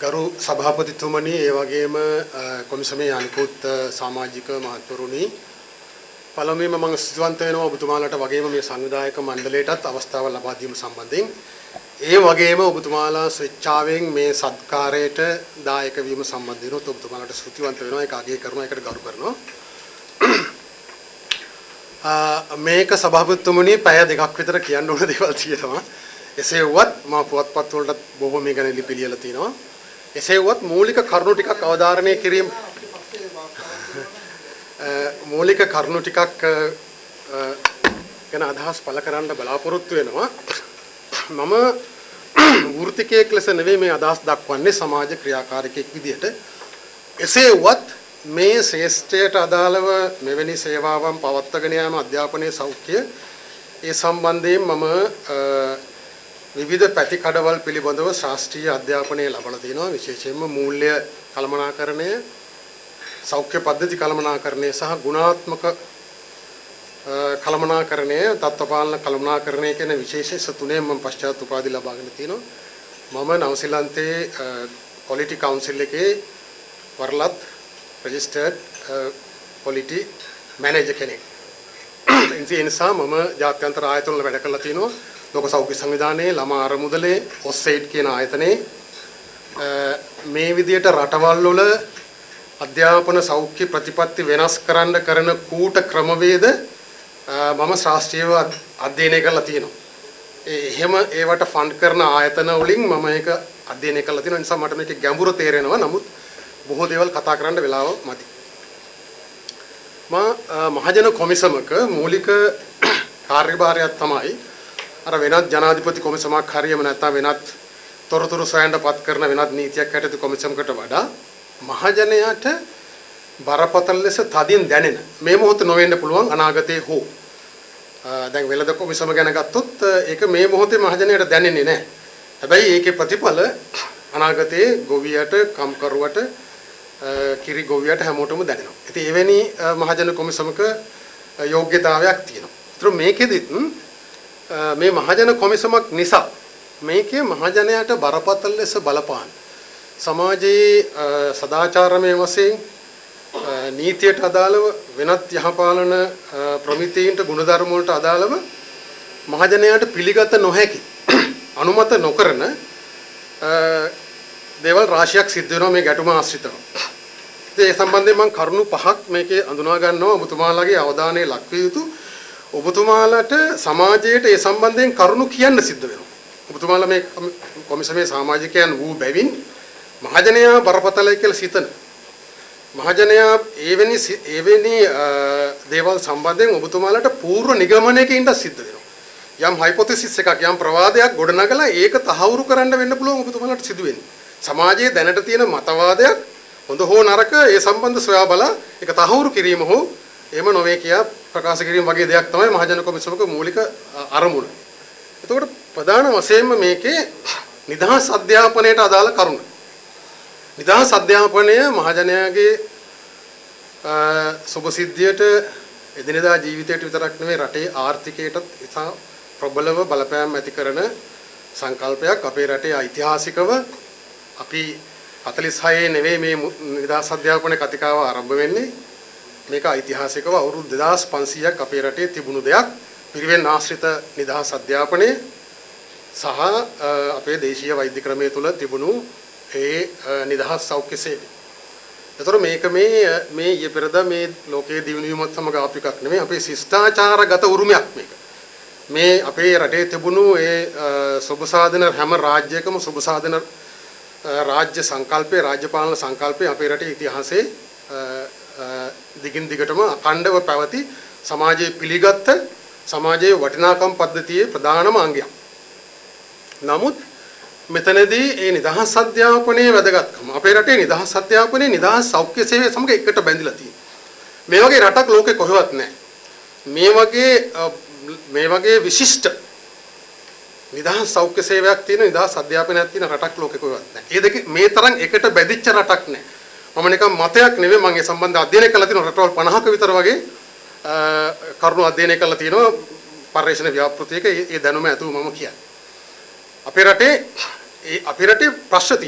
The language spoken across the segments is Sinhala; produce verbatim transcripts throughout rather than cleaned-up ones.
ගරු සභාපතිතුමනි ඒ වගේම කොමිසමේ අනිකුත් සමාජික මහත්වරුනි පළමුවෙන්ම මම ස්තුතිවන්ත වෙනවා ඔබතුමාලට වගේම මේ සංවිධායක මණ්ඩලයටත් අවස්ථාව ලබා දීම සම්බන්ධයෙන් ඒ වගේම ඔබතුමාලා ස්වේච්ඡාවෙන් මේ සත්කාරයට දායක වීම සම්බන්ධයෙන් ඔබතුමාලට ස්තුතිවන්ත වෙනවා ඒක අගය කරනවා ඒකට ගරු කරනවා මේක සභාපතිතුමනි පැය දෙකක් විතර කියන්න ඕන දේවල් තියෙනවා එසේ වුවත් මම පුවත්පත් වලට බොහෝ මේ ගැන ලිපි ලියලා තිනවා එසේ වුවත් මූලික කරුණු ටිකක් අවධාරණය කිරීම මූලික කරුණු ටිකක් ගැන අදහස් පළ කරන්න බලාපොරොත්තු වෙනවා මම වෘත්තිකයෙක් ලෙස නෙවෙයි මේ අදහස් දක්වන්නේ සමාජ ක්‍රියාකාරකයෙක් විදිහට එසේ වුවත් මේ ශ්‍රේෂ්ඨයට අදාළව මෙවැනි සේවාවන් පවත්වාගෙන යාම අධ්‍යාපනයේ සෞඛ්‍ය ඒ සම්බන්ධයෙන් මම විවිධ පැති කඩවල් පිළිබඳව ශාස්ත්‍රීය අධ්‍යාපනය ලබලා තිනවා විශේෂයෙන්ම මූල්‍ය කළමනාකරණය සෞඛ්‍ය පද්ධති කළමනාකරණය සහ ගුණාත්මක කළමනාකරණය තත්ත්වපාලන කළමනාකරණය කියන විශේෂ තුනෙන් මම පශ්චාත් උපාධි ලබාගෙන තිනවා මම නවසීලන්තයේ quality council එකේ වරලත් registered quality manager කෙනෙක් ඒ නිසා මම ජාත්‍යන්තර ආයතන වල වැඩ කරලා තිනවා ලෝක සෞඛ්‍ය සංවිධානයේ ළමා අරමුදලේ ඔස්සෙයිඩ් කියන ආයතනයේ මේ විදියට රටවල් වල අධ්‍යාපන සෞඛ්‍ය ප්‍රතිපත්ති වෙනස් කරන්න කරන කූට ක්‍රමවේද මම ශාස්ත්‍රීයව අධ්‍යයනය කරලා තියෙනවා. එහෙම ඒවට ෆන්ඩ් කරන ආයතන වලින් මම ඒක අධ්‍යයනය කරලා තියෙනවා. නිසා මට මේකේ ගැඹුර තේරෙනවා. නමුත් බොහෝ දේවල් කතා කරන්න වෙලාව මදි. මා මහජන කොමිසමක මූලික කාර්යභාරයක් තමයි අර වෙනත් ජනාධිපති කොමිසමක් හරියම නැත්නම් වෙනත් තොරතුරු සොයන්නපත් කරන වෙනත් නීතියක් ඇතුළු කොමිසමකට වඩා මහජනයාට බරපතල ලෙස තදින් දැනෙන මේ මොහොත නොවෙන්න පුළුවන් අනාගතයේ හෝ දැන් වෙළඳ කොමිසම ගැන ගත්තොත් ඒක මේ මොහොතේ මහජනයාට දැනෙන්නේ නැහැ. හැබැයි ඒකේ ප්‍රතිඵල අනාගතයේ ගොවියට කම්කරුවට කිරි ගොවියට හැමෝටම දැනෙනවා. ඉතින් එවැනි මහජන කොමිසමක යෝග්‍යතාවයක් තියෙනවා. ඒතර මේකෙදිත් මේ මහජන කොමිසමක් නිසා මේකේ මහජනයාට බරපතල ලෙස බලපාන සමාජයේ සදාචාරමය වශයෙන් නීතියට අදාළව වෙනත් යහපාලන ප්‍රමිතීන්ට ගුණධර්ම වලට අදාළව මහජනයාට පිළිගත නොහැකි අනුමත නොකරන දේවල් රාශියක් සිද්ධ වෙනවා මේ ගැටුම ආශ්‍රිතව. ඒ සම්බන්ධයෙන් මම කරුණු පහක් මේකේ අඳුනා ගන්නවා ඔබතුමාලාගේ අවධානය ලක් විය යුතු ඔබතුමාලට සමාජයට ඒ සම්බන්ධයෙන් කරුණු කියන්න සිද්ධ වෙනවා. ඔබතුමාලා මේ කොමිසමේ සමාජිකයන් වූ බැවින් මහජනයා බරපතලයි කියලා සිතන මහජනයා එවැනි එවැනි දේවල් සම්බන්ධයෙන් ඔබතුමාලට පූර්ව නිගමනයකින් සිද්ධ වෙනවා. යම් හයිපොතෙසිස් එකක් යම් ප්‍රවාදයක් ගොඩනගලා ඒක තහවුරු කරන්න වෙන්න පුළුවන් ඔබතුමාලට සිදු වෙන්නේ. සමාජයේ දැනට තියෙන මතවාදයක් හොඳ හෝ නරක ඒ සම්බන්ධ සොයා බලා ඒක තහවුරු කිරීම හෝ එහෙම නොවේ කියා ප්‍රකාශ කිරීම වගේ දෙයක් තමයි මහජන කොමිසමක මූලික අරමුණ. එතකොට ප්‍රධාන වශයෙන්ම මේකේ නිදහස් අධ්‍යාපනයට අදාළ කරුණ. නිදහස් අධ්‍යාපනය මහජනයාගේ සුභසිද්ධියට එදිනෙදා ජීවිතයට විතරක් නෙවෙයි රටේ ආර්ථිකයටත් ඉතා ප්‍රබලව බලපෑම් ඇති කරන සංකල්පයක්. අපේ රටේ ඓතිහාසිකව අපි හතළිස් හයේ නෙවෙයි මේ නිදහස් අධ්‍යාපන කතිකාව ආරම්භ වෙන්නේ. මේක ඓතිහාසිකව අවුරුදු දෙදාස් පන්සීයක් අපේ රටේ තිබුණු දෙයක්. පිරිවෙන් ආශ්‍රිත නිදහස් අධ්‍යාපනය සහ අපේ දේශීය වෛද්‍ය ක්‍රමයේ තුල තිබුණු ඒ නිදහස් සෞඛ්‍ය සේවය. ඒතර මේක මේ මේ ඊයේ පෙරදා මේ ලෝකයේ දියුණුවීමත් සමග ආපු එකක් නෙමෙයි අපේ ශිෂ්ටාචාරගත උරුමයක් මේක. මේ අපේ රටේ තිබුණු ඒ සුබ සාධන හැම රාජ්‍යයකම සුබ සාධන රාජ්‍ය සංකල්පේ රාජ්‍ය පාලන සංකල්පේ අපේ රටේ ඉතිහාසයේ දිගින් දිගටම අඛණ්ඩව පැවති සමාජයේ පිළිගත් සමාජයේ වටිනාකම් පද්ධතියේ ප්‍රධානම අංගයක්. නමුත් මෙතනදී මේ නිදහස් අධ්‍යාපනයේ වැදගත්කම අපේ රටේ නිදහස් අධ්‍යාපනයේ නිදහස් සෞඛ්‍ය සේවය සමග එකට බැඳිලා තියෙනවා. මේ වගේ රටක් ලෝකේ කොහෙවත් නැහැ. මේ වගේ මේ වගේ විශිෂ්ට නිදහස් සෞඛ්‍ය සේවයක් තියෙන නිදහස් අධ්‍යාපනයක් තියෙන රටක් ලෝකේ කොහෙවත් නැහැ. ඒ දෙක මේ තරම් එකට බැඳිච්ච රටක් නැහැ. මම නිකන් මතයක් නෙවෙයි මම ඒ සම්බන්ධ අධ්‍යයනය කළා තියෙනවා රටවල් පනහක විතර වගේ කරුණු අධ්‍යයනය කළා තියෙනවා පරිශ්‍රණ ව්‍යාපෘතියක ඒ දැනුම ඇතුව මම කියන්නේ. අපේ රටේ ඒ අපේ රටේ ප්‍රශ්න තියෙනවා.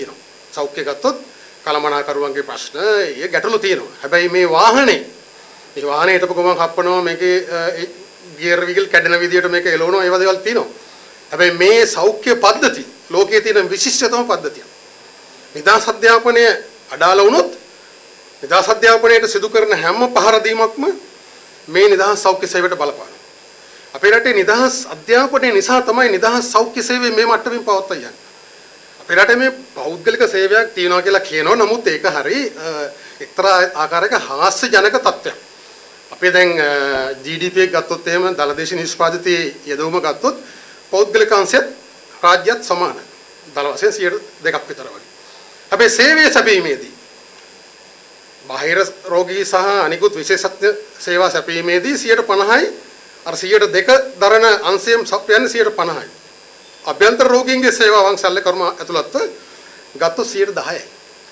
සෞඛ්‍ය ගත්තොත් කලමනාකරුවන්ගේ ප්‍රශ්න ඒ ගැටලු තියෙනවා. හැබැයි මේ වාහනේ මේ වාහනේ හිටපු ගමන් හප්පනවා මේකේ ගියර් විගල් කැඩෙන විදියට මේක එලවනවා ඒවා දේවල් තියෙනවා. හැබැයි මේ සෞඛ්‍ය පද්ධති ලෝකයේ තියෙන විශිෂ්ටතම පද්ධතිය. නිදාස් අධ්‍යාපනය අඩාල වුණොත් නිදාස් අධ්‍යාපනයට සිදු කරන හැම පහර දීමක්ම මේ නිදහස් සෞඛ්‍ය සේවයට බලපානවා. අපේ රටේ නිදහස් අධ්‍යාපනය නිසා තමයි නිදහස් සෞඛ්‍ය සේවය මේ මට්ටමින් පවත්වා යන්නේ. අපේ රටේ මේ පෞද්ගලික සේවයක් තියෙනවා කියලා කියනවා. නමුත් ඒක හරි එක්තරා ආකාරයක හාස්‍යජනක තත්ත්වයක්. අපේ දැන් ජී ඩී පී එක ගත්තොත් එහෙම දලදේශ නිෂ්පාදිත යෙදවුම ගත්තොත් පෞද්ගලික අංශයත් රාජ්‍යත් සමානයි. දල වශයෙන් සියයට දෙකක් විතර වගේ. හැබැයි සේවයේ සැපීමේදී බාහිර රෝගී සහ අනිකුත් විශේෂඥ සේවා සැපීමේදී සියයට පනහයි අර සියයට දෙක දරන අංශයෙන් සපයන්නේ සියයට පනහයි. අභ්‍යන්තර රෝගීන්ගේ සේවාවන් සැලක කර්ම ඇතුළත්ව ගත්තොත් සියයට දහයයි.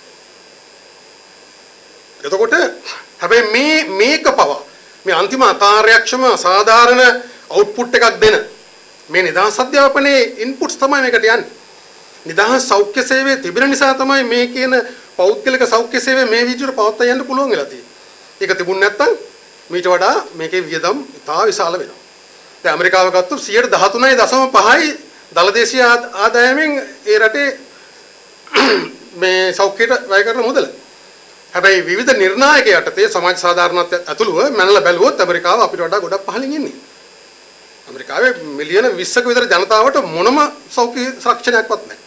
එතකොට හැබැයි මේ මේක පව මේ අන්තිම අකාර්යක්ෂම අසාධාරණ අවුට්පුට් එකක් දෙන මේ නිදහස් අධ්‍යාපනයේ ඉන්පුට්ස් තමයි මේකට යන්නේ. නිදහස් සෞඛ්‍ය සේවයේ තිබෙන නිසා තමයි මේ කියන පෞද්ගලික සෞඛ්‍ය සේවය මේ විදිහට පවත්වා යන්න පුළුවන් වෙලා තියෙන්නේ. ඒක තිබුණ නැත්නම් මීට වඩා මේකේ වියදම් ඉතා විශාල වෙනවා. දැන් ඇමරිකාව ගත්තොත් සියයට දහතුනයි දශම පහයි දලදේශීය ආදායමෙන් ඒ රටේ මේ සෞඛ්‍යයට වැය කරන මුදල. හැබැයි විවිධ නිර්ණායක යටතේ සමාජ සාධාරණත්වයට ඇතුළුව මැනලා බැලුවොත් ඇමරිකාව අපිට වඩා ගොඩක් පහළින් ඉන්නේ. ඇමරිකාවේ මිලියන විස්සක විතර ජනතාවට මොනම සෞඛ්‍ය සංරක්ෂණයක්වත් නැහැ.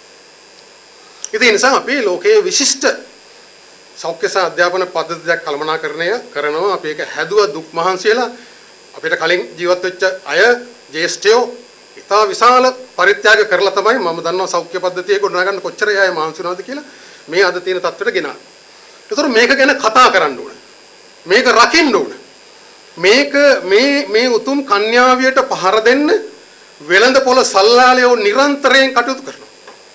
ඒ නිසා අපි ලෝකයේ විශිෂ්ට සෞඛ්‍ය සහ අධ්‍යාපන පද්ධතියක් කළමනාකරණය කරනවා. අපි ඒක හැදුවා දුක් මහන්සියලා අපිට කලින් ජීවත් වෙච්ච අය ජේෂ්ඨයෝ ඉතා විශාල පරිත්‍යාග කරලා තමයි මම දන්නවා සෞඛ්‍ය පද්ධතිය ගොඩනගන්න කොච්චර අය මහන්සි වෙනවද කියලා මේ අද තියෙන තත්ත්වෙට ගෙනා. ඒතර මේක ගැන කතා කරන්න ඕන. මේක රකින්න ඕන. මේක මේ මේ උතුම් කන්‍යාවියට පහර දෙන්න වෙළඳ පොළ සල්ලාලයෝ නිරන්තරයෙන් කටයුතු කරනවා.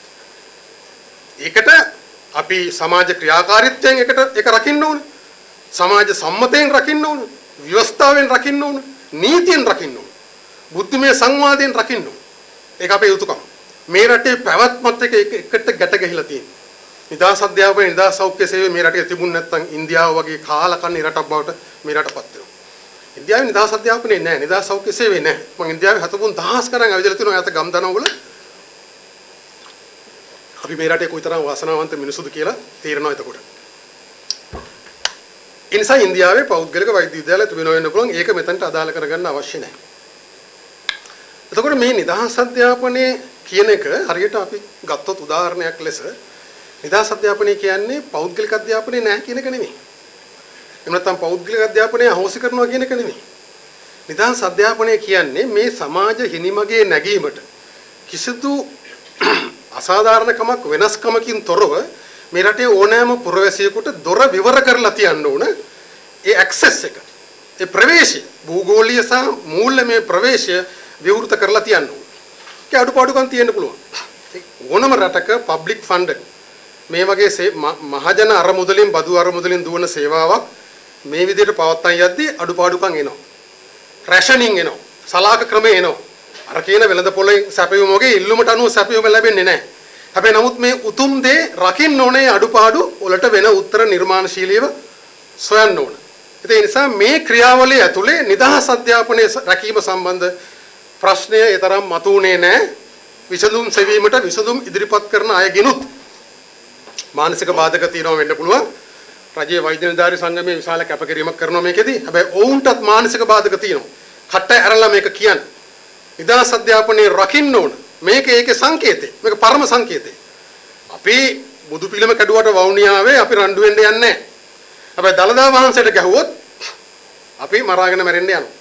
ඒකට අපි සමාජ ක්‍රියාකාරීත්වයෙන් එකට ඒක රකින්න ඕන. සමාජ සම්මතයෙන් රකින්න ඕන. ව්‍යවස්ථාවෙන් රකින්න ඕන. නීතියෙන් රකින්න ඕන. බුද්ධිමය සංවාදයෙන් රකින්න ඕන. ඒක අපේ යුතුයකම. මේ රටේ පැවැත්මත් එක්ක එකට ගැට ගැහිලා තියෙනවා. නිදහස් අධ්‍යාපනය නිදහස් සෞඛ්‍ය සේවය මේ රටේ තිබුණ නැත්නම් ඉන්දියාව වගේ කාලකන්ණි රටක් බවට මේ රටපත් වෙනවා. ඉන්දියාවේ නිදහස් අධ්‍යාපනය නැහැ. නිදහස් සෞඛ්‍ය සේවය නැහැ. මම ඉන්දියාවේ හතපොන් දහස් ගණන් ඇවිදලා තියෙනවා. යාත ගම් දනවල අපි මේ රටේ කොයිතරම් වාසනාවන්ත මිනිසුද කියලා තීරණය එතකොට. ඒ නිසා ඉන්දියාවේ පෞද්ගලික වෛද්‍ය විද්‍යාලය තිබෙනවා වෙන්න පුළුවන්. ඒක මෙතනට අදාළ කරගන්න අවශ්‍ය නැහැ. එතකොට මේ නිදහස් අධ්‍යාපනයේ කියන එක හරියට අපි ගත්තොත් උදාහරණයක් ලෙස නිදහස් අධ්‍යාපනය කියන්නේ පෞද්ගලික අධ්‍යාපනය නැහැ කියන එක නෙමෙයි. එහෙම නැත්නම් පෞද්ගලික අධ්‍යාපනය අහෝසි කරනවා කියන එක නෙමෙයි. නිදහස් අධ්‍යාපනය කියන්නේ මේ සමාජ හිනිමගේ නැගීමට කිසිදු අසාධාරණකමක් වෙනස්කමකින් තොරව මේ රටේ ඕනෑම පුරවැසියෙකුට දොර විවර කරලා තියන්න ඕන ඒ ඇක්සස් එක. ඒ ප්‍රවේශය භූගෝලීය සහ මූල්‍යමය ප්‍රවේශය විවෘත කරලා තියන්න ඕන. ඒක අඩුපාඩුකම් තියෙන්න පුළුවන්. ඕනම රටක පබ්ලික් ෆන්ඩ් මේ වගේ මහජන අරමුදලින් බදු අරමුදලින් දුවන සේවාවක් මේ විදිහට පවත්වා යද්දී අඩුපාඩුකම් එනවා. රැෂනින් එනවා. සලාක ක්‍රම එනවා. අර කියන වෙළඳ පොළේ සැපයුම වගේ ඉල්ලුමට අනුව සැපයුම ලැබෙන්නේ නැහැ. හැබැයි නමුත් මේ උතුම් දේ රකින්න ඕනේ අඩුපාඩු වලට වෙන උත්තර නිර්මාණශීලීව සොයන්න ඕන. ඒ නිසා මේ ක්‍රියාවලිය ඇතුලේ නිදහස් අධ්‍යාපනයේ රැකීම සම්බන්ධ ප්‍රශ්නය ඒ තරම් මතුුනේ නැහැ. විසඳුම් සෙවීමට විසඳුම් ඉදිරිපත් කරන අයගෙනුත් මානසික බාධක තියෙනවා වෙන්න පුළුවන්. රජයේ වෛද්‍ය නිලධාරී සංගමයේ විශාල කැපකිරීමක් කරනවා මේකෙදී. හැබැයි ඔවුන්ටත් මානසික බාධක තියෙනවා. කට ඇරලා මේක කියන්නේ. නිදහස් අධ්‍යාපනයේ රකින්න ඕන. මේක ඒකේ සංකේතය. මේක පරම සංකේතය. අපි බුදු පිළිම කැඩුවට වවුනියාවේ අපි රණ්ඩු වෙන්න යන්නේ නැහැ. හැබැයි දලදා වහන්සේට ගැහුවොත් අපි මරාගෙන මැරෙන්න යනවා.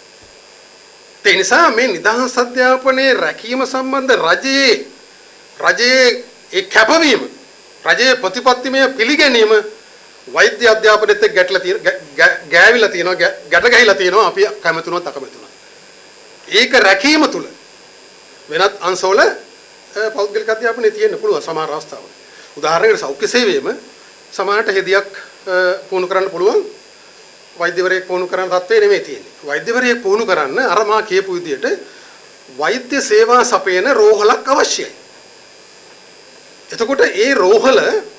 ඒ නිසා මේ නිදහස් අධ්‍යාපනයේ රැකීම සම්බන්ධ රජයේ රජයේ ඒ කැපවීම රජයේ ප්‍රතිපත්තිමය පිළිගැනීම වෛද්‍ය අධ්‍යාපනයේත් ගැටලා තියෙන ගෑවිලා තියෙනවා ගැට ගැහිලා තියෙනවා අපි කැමතුනොත් අකමැතුනොත්. ඒක රැකීම තුල වෙනත් අංශවල පෞද්ගලික අධ්‍යාපනයේ තියෙන්න පුළුවන් සමහර අවස්ථාවල. උදාහරණයකට සෞඛ්‍ය සේවයේම සමානට හෙදියක් පුහුණු කරන්න පුළුවන් වෛද්‍යවරයෙක් පුහුණු කරන තත්ත්වේ නෙමෙයි තියෙන්නේ. වෛද්‍යවරයෙක් පුහුණු කරන්න අර මා කියපු විදිහට වෛද්‍ය සේවා සපයන රෝහලක් අවශ්‍යයි. එතකොට ඒ රෝහල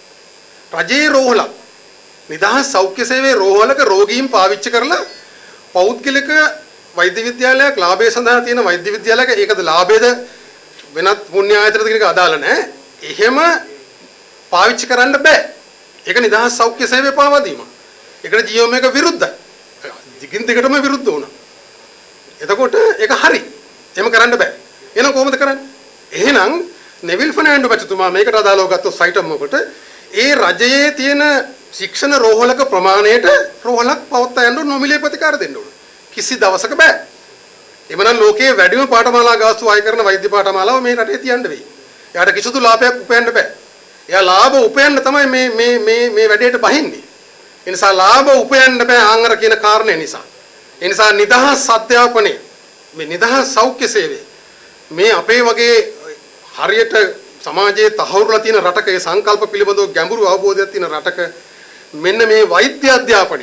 රජයේ රෝහලක් නිදහස් සෞඛ්‍ය සේවයේ රෝහලක රෝගීන් පාවිච්චි කරලා පෞද්ගලික වෛද්‍ය විද්‍යාලයක් ලාභය සඳහා තියෙන වෛද්‍ය විද්‍යාලයක ඒකද ලාභයේද වෙනත් පුණ්‍ය ආයතනද කියන එක අදාළ නැහැ. එහෙම පාවිච්චි කරන්න බෑ. ඒක නිදහස් සෞඛ්‍ය සේවය පාවා දීම. ඒකට ජීවම එක විරුද්ධයි. දිගින් දිගටම විරුද්ධ වුණා. එතකොට ඒක හරි. එහෙම කරන්න බෑ. එහෙනම් කොහොමද කරන්නේ? එහෙනම් නෙවිල් ෆර්නෑන්ඩෝ මැතිතුමා මේකට අදාළව ගත්ත සයිටම් මොකට ඒ රජයේ තියෙන ශික්ෂණ රෝහලක ප්‍රමාණයට රෝහලක් පවත්වා යන්න නොමිලේ ප්‍රතිකාර දෙන්න ඕන. කිසි දවසක බෑ. එමනම් ලෝකයේ වැඩිම පාඨමාලා ගාස්තු ආය කරන වෛද්‍ය පාඨමාලාව මේ රටේ තියන්න වෙයි. එයාට කිසිදු ලාභයක් උපයන්න බෑ. එයා ලාභ උපයන්න තමයි මේ මේ මේ මේ වැඩේට බහින්නේ. ඒ නිසා ලාභ උපයන්න බෑ ආංගර කියන කාරණේ නිසා. ඒ නිසා නිදහස් අධ්‍යාපනය මේ නිදහස් සෞඛ්‍ය සේවය මේ අපේ වගේ හරියට සමාජයේ තහවුරුලා තියෙන රටක ඒ සංකල්ප පිළිබඳව ගැඹුරු අවබෝධයක් තියෙන රටක මෙන්න මේ වෛද්‍ය අධ්‍යාපනය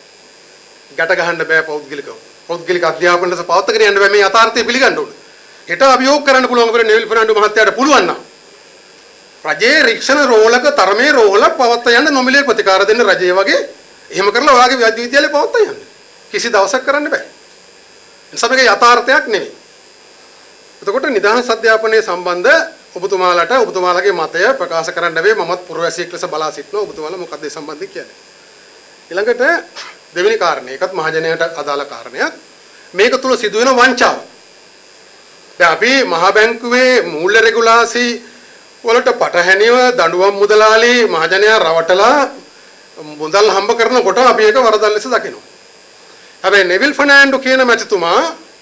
ගැට ගහන්න බෑ පෞද්ගලිකව. පෞද්ගලික අධ්‍යාපනයට පවත්වාගෙන යන්න බෑ මේ යථාර්ථය පිළිගන්න ඕනේ. හෙට අභියෝග කරන්න පුළුවන් අපේ නෙවිල් ෆර්නෑන්ඩෝ මහත්තයාට පුළුවන් නම් රජයේ රික්ෂණ රෝහලක තරමේ රෝහලක් පවත්වා යන්න නොමිලේ ප්‍රතිකාර දෙන්න රජයේ වගේ එහෙම කරලා ඔයාගේ වෛද්‍ය විද්‍යාලේ පවත්වා යන්න. කිසි දවසක් කරන්න බෑ. එනිසා මේක යථාර්ථයක් නෙවෙයි. එතකොට නිදහස් අධ්‍යාපනයේ සම්බන්ධ ඔබතුමාලට ඔබතුමාලගේ මතය ප්‍රකාශ කරන්න බැවේ මමත් පුරවැසියෙක් ලෙස බලා සිටිනවා. ඔබතුමාලා මොකක්ද ඒ සම්බන්ධයෙන් කියන්නේ? ඊළඟට දෙවෙනි කාරණේ ඒකත් මහජනයාට අදාළ කාරණයක්. මේක තුල සිදුවෙන වංචාව. දැන් අපි මහ බැංකුවේ මූල්‍ය රෙගුලාසි වලට පටහැනිව දඬුවම් මුදලාලි මහජනයා රවටලා මුදල් හම්බ කරනකොට අපි ඒක වරදක් ලෙස දකිනවා. හැබැයි නෙවිල් ෆර්නෑන්ඩෝ කියන මැතිතුමා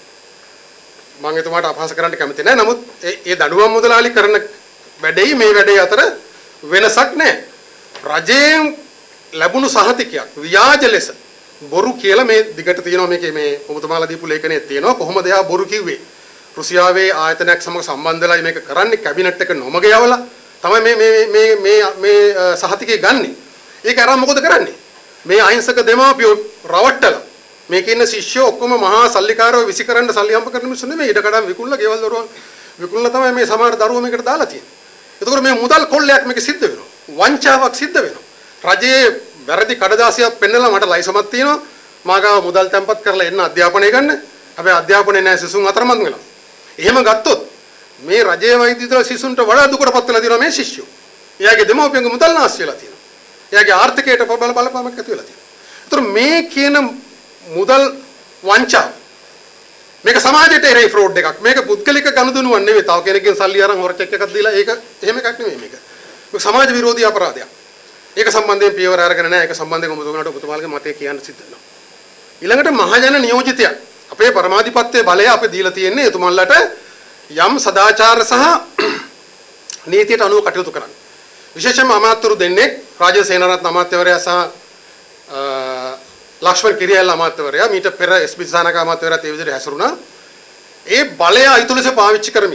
මම එතුමාට අපහාස කරන්න කැමති නැහැ. නමුත් ඒ දඬුවම් මුදලාලි කරන වැඩේ මේ වැඩේ අතර වෙනසක් නැහැ. රජයෙන් ලැබුණු සහතිකයක් ව්‍යාජ ලෙස බොරු කියලා මේ දිගට තියෙනවා මේකේ මේ ඔබතුමාලා දීපු ලේඛනයේ තියෙනවා කොහොමද එයා බොරු කිව්වේ? රුසියාවේ ආයතනයක් සමග සම්බන්ධලා මේක කරන්නේ කැබිනට් එක නොමග යවලා තමයි මේ මේ මේ මේ මේ සහතිකය ගන්නෙ. ඒක අරන් මොකද කරන්නේ? මේ අහිංසක දෙමාපියෝ රවට්ටලා මේකේ ඉන්න ශිෂ්‍යෝ ඔක්කොම මහා සල්ලිකාරව විසිකරන්න සල්ලි හම්බ කරන මිනිස්සු නෙමෙයි. ඉඩ කඩම් විකුණලා ගෙවල් දරුවන් විකුණලා තමයි මේ සමහර දරුවෝ මේකට දාලා තියෙන්නේ. ඒතකොට මේ මුදල් කොල්ලයක් මේක සිද්ධ වෙනවා. වංචාවක් සිද්ධ වෙනවා. රජයේ වැරදි කඩදාසියක් පෙන්නලා මට ලයිසමක් තියෙනවා. මාගාව මුදල් තැන්පත් කරලා එන්න අධ්‍යාපනය ගන්න. හැබැයි අධ්‍යාපනය නැහැ සිසුන් අතරමං වෙලා. එහෙම ගත්තොත් මේ රජයේ වෛද්‍ය විද්‍යාල සිසුන්ට වඩා දුකටපත් වෙලා තියෙනවා මේ ශිෂ්‍යෝ. එයාගේ දෙමව්පියන්ගේ මුදල් නාස්ති වෙලා තියෙනවා. එයාගේ ආර්ථිකයට බල බලපෑමක් ඇති වෙලා තියෙනවා. ඒතර මේ කියන මුදල් වංචාව මේක සමාජයට එරෙහි ෆ්‍රෝඩ් එකක්. මේක පුද්ගලික ගනුදෙනුවක් නෙවෙයි. තව කෙනෙක්ගෙන් සල්ලි අරන් හොර චෙක් එකක් දීලා ඒක එහෙම එකක් නෙවෙයි මේක. මේක සමාජ විරෝධී අපරාධයක්. ඒක සම්බන්ධයෙන් පියවර අරගෙන නැහැ. ඒක සම්බන්ධයෙන් ඔබතුමාට ඔබතුමාලගේ මතය කියන්න සිද්ධ වෙනවා. ඊළඟට මහජන නියෝජිතයා අපේ පරමාධිපත්‍යයේ බලය අපි දීලා තියෙන්නේ එතුමන්ලට යම් සදාචාර සහ නීතියට අනුව කටයුතු කරන්න. විශේෂයෙන්ම අමාත්‍යවරු දෙන්නේ රාජ්‍ය සේනාරත්න අමාත්‍යවරයා සහ ලක්ෂ්මන් කිරියල්ල අමාත්‍යවරයා මීට පෙර එස් පී සානක අමාත්‍යවරයාත් ඒ විදිහට හැසිරුණා. ඒ බලය අයිතු ලෙස පාවිච්චි කරමින්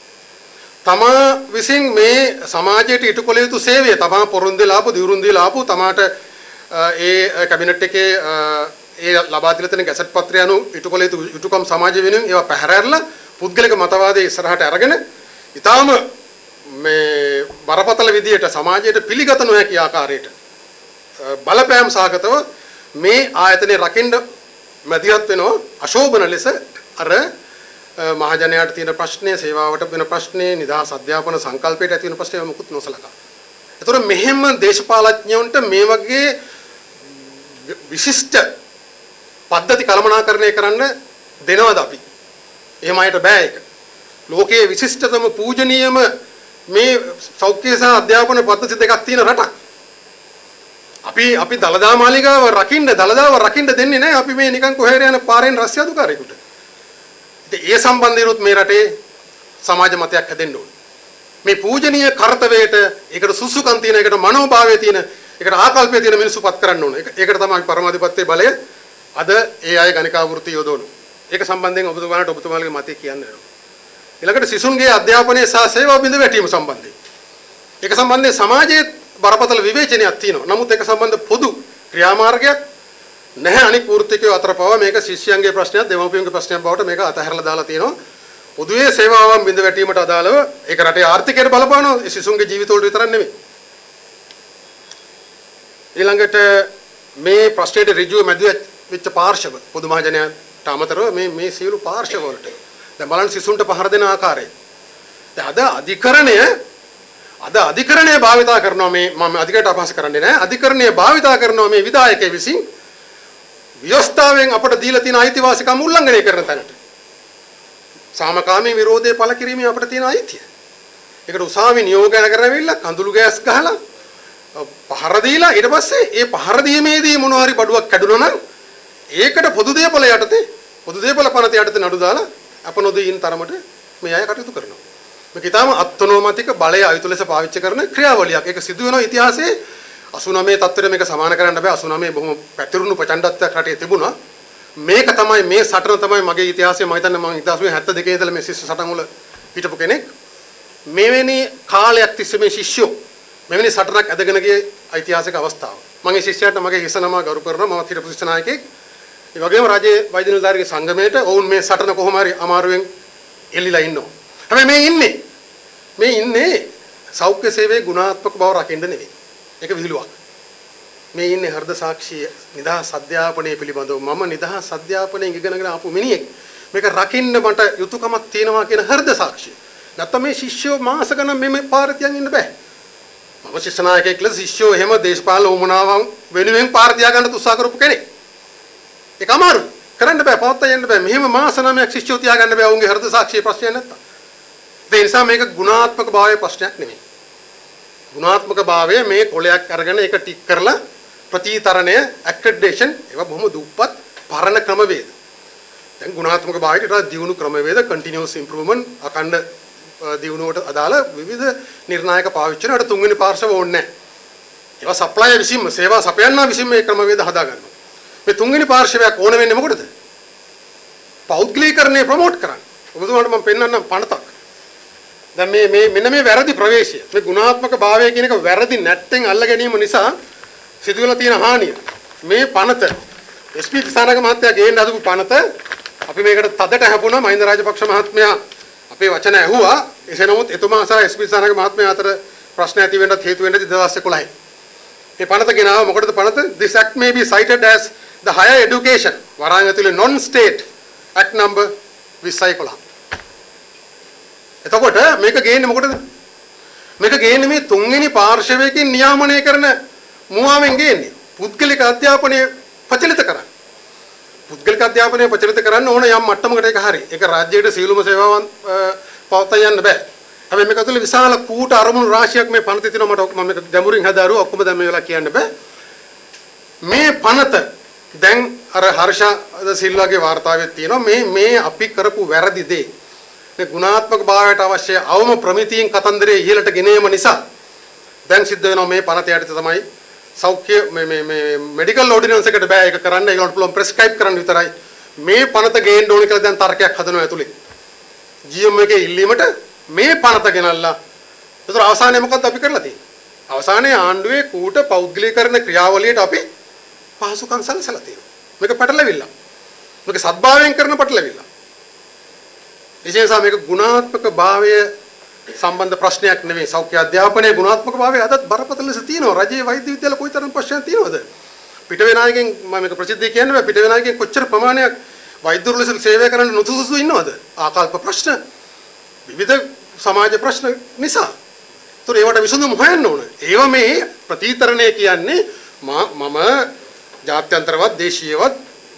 තමා විසින් මේ සමාජයට ඉටු කළ යුතු සේවය තමා පොරොන්දු ලාපු දියුරුම් දී ලාපු තමාට ඒ කැබිනට් එකේ ඒ ලබා දීලා තියෙන ගැසට් පත්‍රය අනුව ඉටු කළ යුතු යුතුයකම් සමාජ වෙනුවෙන් ඒවා පැහැරහැරලා පුද්ගලික මතවාදයේ ඉස්සරහට අරගෙන ඊටාම මේ බරපතල විදියට සමාජයට පිළිගත නොහැකි ආකාරයට බලපෑම් සාගතව මේ ආයතනයේ රකින්න මැදිහත් වෙනවා අශෝභන ලෙස අර මහජනයාට තියෙන ප්‍රශ්නේ සේවාවට වෙන ප්‍රශ්නේ නිදහස් අධ්‍යාපන සංකල්පයට ඇති වෙන ප්‍රශ්නේ මොකුත් නොසලකා. ඒතර මෙහෙම දේශපාලඥයන්ට මේ වගේ විශිෂ්ට පද්ධති කළමනාකරණය කරන්න දෙනවද අපි? එහෙම අයට බෑ ඒක. ලෝකයේ විශිෂ්ටතම පූජනීයම මේ සෞඛ්‍ය සහ අධ්‍යාපන පද්ධති දෙකක් තියෙන රටක්. අපි අපි දලදා මාලිගාව රකින්න දලදාව රකින්න දෙන්නේ නැහැ. අපි මේ නිකන් කොහෙර යන පාරෙන් රස්සියාදුකාරයෙකුට. ඉතින් ඒ සම්බන්ධීරුත් මේ රටේ සමාජ මතයක් හැදෙන්න ඕනේ. මේ පූජනීය කාර්යයට ඒකට සුසුකම් තියෙන ඒකට මනෝභාවය තියෙන ඒකට ආකල්පය තියෙන මිනිස්සුපත් කරන්න ඕනේ. ඒකට තමයි පරමාධිපත්‍යයේ බලය අද ඒ අය ගණිකා වෘත්ති යොදවන. ඒක සම්බන්ධයෙන් ඔබතුමාලට ඔබතුමාලගේ මතය කියන්න වෙනවා. ඊළඟට සිසුන්ගේ අධ්‍යාපනයේ සහ සේවා බිඳ වැටීම සම්බන්ධයෙන්. ඒක සම්බන්ධයෙන් සමාජයේ බරපතල විවේචනයක් තියෙනවා. නමුත් ඒක සම්බන්ධ පොදු ක්‍රියාමාර්ගයක් නැහැ. අනික් වෘත්තිකයෝ අතර පවා මේක ශිෂ්‍යයන්ගේ ප්‍රශ්නයක් දෙමව්පියන්ගේ ප්‍රශ්නයක් බවට මේක අතහැරලා දාලා තියෙනවා. පොදුවේ සේවාවන් බිඳ වැටීමට අදාළව ඒක රටේ ආර්ථිකයට බලපානවා. ඒ සිසුන්ගේ ජීවිතවලට විතරක් නෙමෙයි. ඊළඟට මේ ප්‍රශ්නෙට ඍජුව මැදිහත් වෙච්ච පාර්ශව පොදු මහජනයාට අමතරව මේ මේ සියලු පාර්ශව වලට දැන් බලන්න සිසුන්ට පහර දෙන ආකාරය. දැන් අද අධිකරණය අද අධිකරණය භාවිතා කරනවා මේ මම අධිකරණයට අපහාස කරන්නේ නැහැ. අධිකරණය භාවිතා කරනවා මේ විධායකයෙ විසින් ව්‍යවස්ථාවෙන් අපට දීලා තියෙන අයිතිවාසිකම් උල්ලංඝනය කරන තැනට. සාමකාමී විරෝධය පළ කිරීමේ අපට තියෙන අයිතිය. ඒකට උසාවි නියෝගන කරනවිල්ල කඳුළු ගෑස් ගහලා පහර දීලා ඊට පස්සේ ඒ පහර දීමේදී මොනවා හරි බඩුවක් කැඩුණා නම් ඒකට පොදු දේපල යටතේ පොදු දේපල පනත යටතේ නඩු දාලා අප නොදීන් තරමට මේ අය කටයුතු කරනවා. මේක ඊටාම අත්නෝමතික බලය අයුතු ලෙස පාවිච්චි කරන ක්‍රියාවලියක්. ඒක සිදු වෙනවා ඉතිහාසයේ අසූනවය තත්ත්වෙට මේක සමාන කරන්න බෑ. අසූනවය බොහොම පැතිරුණු ප්‍රචණ්ඩත්වයක් රටේ තිබුණා. මේක තමයි මේ සටන තමයි මගේ ඉතිහාසයේ මම හිතන්නේ මම හදාස් හැත්තෑ ඉඳලා මේ ශිෂ්‍ය සටන් වල හිටපු කෙනෙක්. මෙවැනි කාලයක් තිස්සේ මේ ශිෂ්‍යෝ මෙවැනි සටනක් ඇදගෙන ගිය ඓතිහාසික අවස්ථාව. මම ඒ ශිෂ්‍යයාට මගේ හිස නම ගරු කරනවා. මම හිටපු ශිෂ්‍ය නායකයෙක්. ඒ වගේම රජයේ වෛද්‍ය නිලධාරීගේ සංගමයට ඔවුන් මේ සටන කොහොම හරි අමාරුවෙන් එල්ලිලා ඉන්නවා. හැබැයි මේ ඉන්නේ මේ ඉන්නේ සෞඛ්‍ය සේවයේ ගුණාත්මක බව රකින්න නෙවෙයි. ඒක විහිළුවක්. මේ ඉන්නේ හෘද සාක්ෂිය නිදහස් අධ්‍යාපනයේ පිළිබඳව මම නිදහස් අධ්‍යාපනයෙන් ඉගෙනගෙන ආපු මිනිහෙක්. මේක රකින්න මට යුතුයකමක් තියෙනවා කියන හෘද සාක්ෂිය. නැත්නම් මේ ශිෂ්‍යෝ මාස ගණන් මේ පාරතියන් ඉන්න බෑ. මම ශිෂ්‍ය නායකයෙක් ලෙස ශිෂ්‍යෝ එහෙම දේශපාලන උමනාවන් වෙනුවෙන් පාරතියා ගන්න උත්සාහ කරපු කෙනෙක්. ඒක අමාරු. කරන්න බෑ පවත්වා යන්න බෑ. මෙහෙම මාස නවයක් ශිෂ්‍යෝ තියාගන්න බෑ උන්ගේ හෘද සාක්ෂියේ ප්‍රශ්නයක් නැත්තම්. ඒ නිසා මේක ගුණාත්මක භාවයේ ප්‍රශ්නයක් නෙමෙයි. ගුණාත්මක භාවය මේ කොලයක් අරගෙන ඒක ටික් කරලා ප්‍රතිතරණය ඇක්‍රෙඩිටේෂන් ඒවා බොහොම දුප්පත් පරණ ක්‍රමවේද. දැන් ගුණාත්මක භාවයට වඩා දියුණු ක්‍රමවේද කන්ටිනියුස් ඉම්ප්‍රූව්මන්ට් අකණ්ඩ දියුණුවට අදාළ විවිධ නිර්ණායක පාවිච්චි කරනට තුන්වෙනි පාර්ශව ඕනේ නැහැ. ඒවා සප්ලයි විසින්ම සේවා සපයන්නා විසින් මේ ක්‍රමවේද හදා ගන්නවා. මේ තුන්වෙනි පාර්ශවයක් ඕන වෙන්නේ මොකටද? පෞද්ගලීකරණය ප්‍රොමෝට් කරන්න. ඔබතුමාට මම පෙන්නන්නම් පණතක්. දැන් මේ මේ මෙන්න මේ වැරදි ප්‍රවේශය මේ ගුණාත්මක භාවය කියන එක වැරදි නැට්ටෙන් අල්ල ගැනීම නිසා සිදුවලා තියෙන හානිය මේ පනත එස්.පී. දිසානායක මහත්තයා ගේන්න හදපු පනත අපි මේකට තදට හැපුණා මහින්ද රාජපක්ෂ මහත්මයා අපේ වචන ඇහුවා එසේ නමුත් එතුමා සහ එස්.පී. දිසානායක මහත්මයා අතර ප්‍රශ්න ඇති වෙන්නත් හේතු වෙන්නේ දෙදහස් එකොළහයි මේ පනත ගෙනාව මොකටද පනත this act may be cited as the higher education වරාන් ඇතුලේ non state act number විස්සයි එකොළහ එතකොට මේක ගේන්නේ මොකටද? මේක ගේන්නේ මේ තුන්වෙනි පාර්ශවයකින් නියාමනය කරන මුවාවෙන් ගේන්නේ. පුද්ගලික අධ්‍යාපනය ප්‍රචලිත කරන්න. පුද්ගලික අධ්‍යාපනය ප්‍රචලිත කරන්න ඕන යම් මට්ටමකට ඒක හරි. ඒක රාජ්‍යයේ සීලුම සේවාවන් පවත්වා යන්න බෑ. හැබැයි මේක ඇතුලේ විශාල කූට අරමුණු රාශියක් මේ පනතේ තියෙනවා මට මම මේක ගැඹුරින් හදාරුවා ඔක්කොම දැන් මේ වෙලාව කියන්න බෑ. මේ පනත දැන් අර හර්ෂ සිල්වාගේ වාර්තාවේ තියෙනවා මේ මේ අපි කරපු වැරදි දේ මේ ගුණාත්මක භාවයට අවශ්‍ය අවම ප්‍රමිතියෙන් කතන්දරේ ඉහළට ගෙනීම නිසා දැන් සිද්ධ වෙනවා මේ පනත යටතේ තමයි සෞඛ්‍ය මේ මේ මේ මෙඩිකල් ඕඩිනන්ස් එකට බෑ ඒක කරන්න ඒගොල්ලන්ට පුළුවන් ප්‍රෙස්ක්‍රයිබ් කරන්න විතරයි මේ පනත ගේන්න ඕනේ කියලා දැන් තර්කයක් හදනවා ඇතුලේ ජී එම් එකේ ඉල්ලීමට මේ පනත ගෙනල්ලා ඒතර අවසානයේ මොකක්ද අපි කරලා තියෙන්නේ අවසානයේ ආණ්ඩුවේ කූට පෞද්ගලීකරණ ක්‍රියාවලියට අපි පහසුකම් සැලසලා තියෙනවා මේක පැටලෙවිල්ල මේක සත්භාවයෙන් කරන පැටලෙවිල්ල විශේෂයෙන්ම මේක ගුණාත්මක භාවය සම්බන්ධ ප්‍රශ්නයක් නෙවෙයි සෞඛ්‍ය අධ්‍යාපනයේ ගුණාත්මක භාවය අදත් බරපතල ලෙස තියෙනවා රජයේ වෛද්‍ය විද්‍යාල කොයිතරම් ප්‍රශ්න තියෙනවද පිටවෙනායකෙන් මම මේක ප්‍රසිද්ධිය කියන්නේ බෑ පිටවෙනායකෙන් කොච්චර ප්‍රමාණයක් වෛද්‍යවරු ලෙස සේවය කරන්න නොසුසුසු ඉන්නවද ආකල්ප ප්‍රශ්න විවිධ සමාජ ප්‍රශ්න නිසා ඒතර ඒවට විසඳුම් හොයන්න ඕන ඒව මේ ප්‍රතිතරණය කියන්නේ මම ජාත්‍යන්තරවත් දේශීයවත්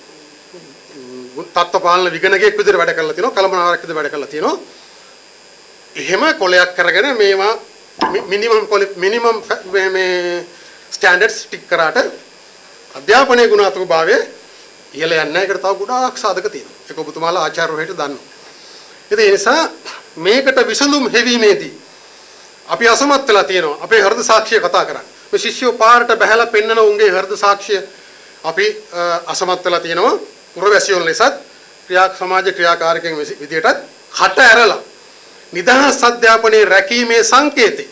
තත්ත්වපාලන විගණකයෙක් විදිහට වැඩ කරලා තිනවා කළමනාවක් විදිහට වැඩ කරලා තිනවා එහෙම කොලයක් කරගෙන මේවා මිනිමම් මිනිමම් මේ ස්ටෑන්ඩඩ්ස් ටික් කරාට අධ්‍යාපනයේ ගුණාත්මක භාවය ඉහළ යන්නේ නැහැ ඒකට තව ගොඩාක් සාධක තියෙනවා ඒක ඔබතුමාලා ආචාර්යවරුන්ට දන්නවා ඉතින් ඒ නිසා මේකට විසඳුම් හෙවීමේදී අපි අසමත් වෙලා තියෙනවා අපේ හෘද සාක්ෂිය කතා කරන්නේ මේ ශිෂ්‍යෝ පාරට බහැලා පෙන්නන උන්ගේ හෘද සාක්ෂිය අපි අසමත් වෙලා තියෙනවා පුරවැසියන් ලෙසත් ක්‍රියා සමාජ ක්‍රියාකාරකයන් විදියටත් කට ඇරලා නිදහස් අධ්‍යාපනයේ රැකීමේ සංකේතේ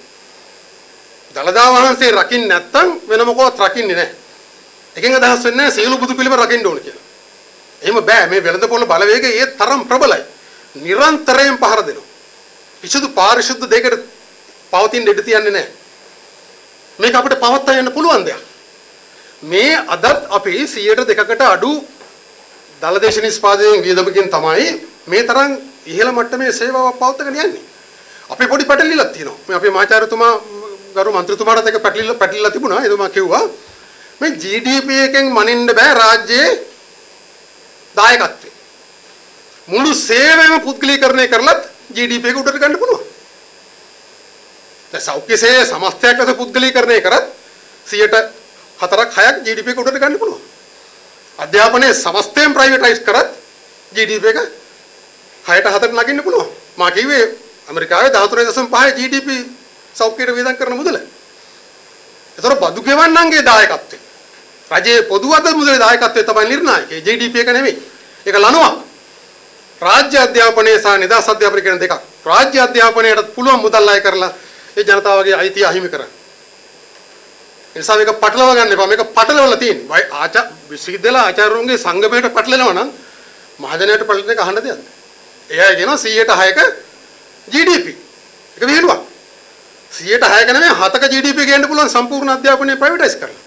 දලදා වහන්සේ රකින්න නැත්තම් වෙන මොකවත් රකින්නේ නැහැ. එකෙන් අදහස් වෙන්නේ නැහැ සීල බුදු පිළිම රකින්න ඕන කියලා. එහෙම බෑ මේ වෙළඳපොළ බලවේගය ඒ තරම් ප්‍රබලයි. නිරන්තරයෙන් පහර දෙනවා. කිසිදු පාරිශුද්ධ දෙයකට පවතින දෙඩ තියන්නේ නැහැ. මේක අපිට පවත්වා යන්න පුළුවන් දෙයක්. මේ අදත් අපි සියයට දෙකකට අඩු දලදේශ නිෂ්පාදනයෙන් වියදමකින් තමයි මේ තරම් ඉහළ මට්ටමේ සේවාවක් පවත්වාගෙන යන්නේ. අපි පොඩි පැටලිලක් තියෙනවා. මේ අපේ මහාචාර්යතුමා ගරු මන්ත්‍රීතුමාට එක පැටලිල්ල පැටලිලා තිබුණා. එතුමා කිව්වා මේ ජී ඩී පී එකෙන් මනින්න බෑ රාජ්‍යයේ දායකත්වය. මුළු සේවයම පුද්ගලීකරණය කරලත් ජී ඩී පී එක උඩට ගන්න පුළුවන්. දැන් සෞඛ්‍ය සේවය සමස්තයක් ලෙස පුද්ගලීකරණය කරත් සියයට හතරක් හයක් ජී ඩී පී එක උඩට ගන්න පුළුවන්. අධ්‍යාපනයේ සමස්තයෙන් ප්‍රයිවටයිස් කරත් ජී ඩී පී එක හයට හතට නගින්න පුළුවන්. මා කිව්වේ ඇමරිකාවේ දහතුන දශම පහයි ජී ඩී පී සෞඛ්‍යයට වියදම් කරන මුදල. ඒතර බදු ගෙවන්නන්ගේ දායකත්වය. රජයේ පොදු අද මුදලේ දායකත්වය තමයි නිර්ණායක. ජී ඩී පී එක නෙමෙයි. ඒක ලනුවක්. රාජ්‍ය අධ්‍යාපනයේ සහ නිදහස් අධ්‍යාපනය කියන දෙකක්. රාජ්‍ය අධ්‍යාපනයට පුළුවන් මුදල් අය කරලා ඒ ජනතාවගේ අයිතිය අහිමි කරන්න. ඒ නිසා මේක පටලවා ගන්න එපා. මේක පටලවලා තියෙන්නේ. ආචාර විශ්වවිද්‍යාල ආචාර්යවරුන්ගේ සංගමයට පටලනවා නම් මහජනයාට පටලන එක අහන්න දෙයක්. එයා කියනවා සියයට හයක ජී ඩී පී. ඒක විහිළුවක්. සියයට හයක නෙමෙයි හතක ජී ඩී පී ගේන්න පුළුවන් සම්පූර්ණ අධ්‍යාපනය ප්‍රයිවටයිස් කරලා.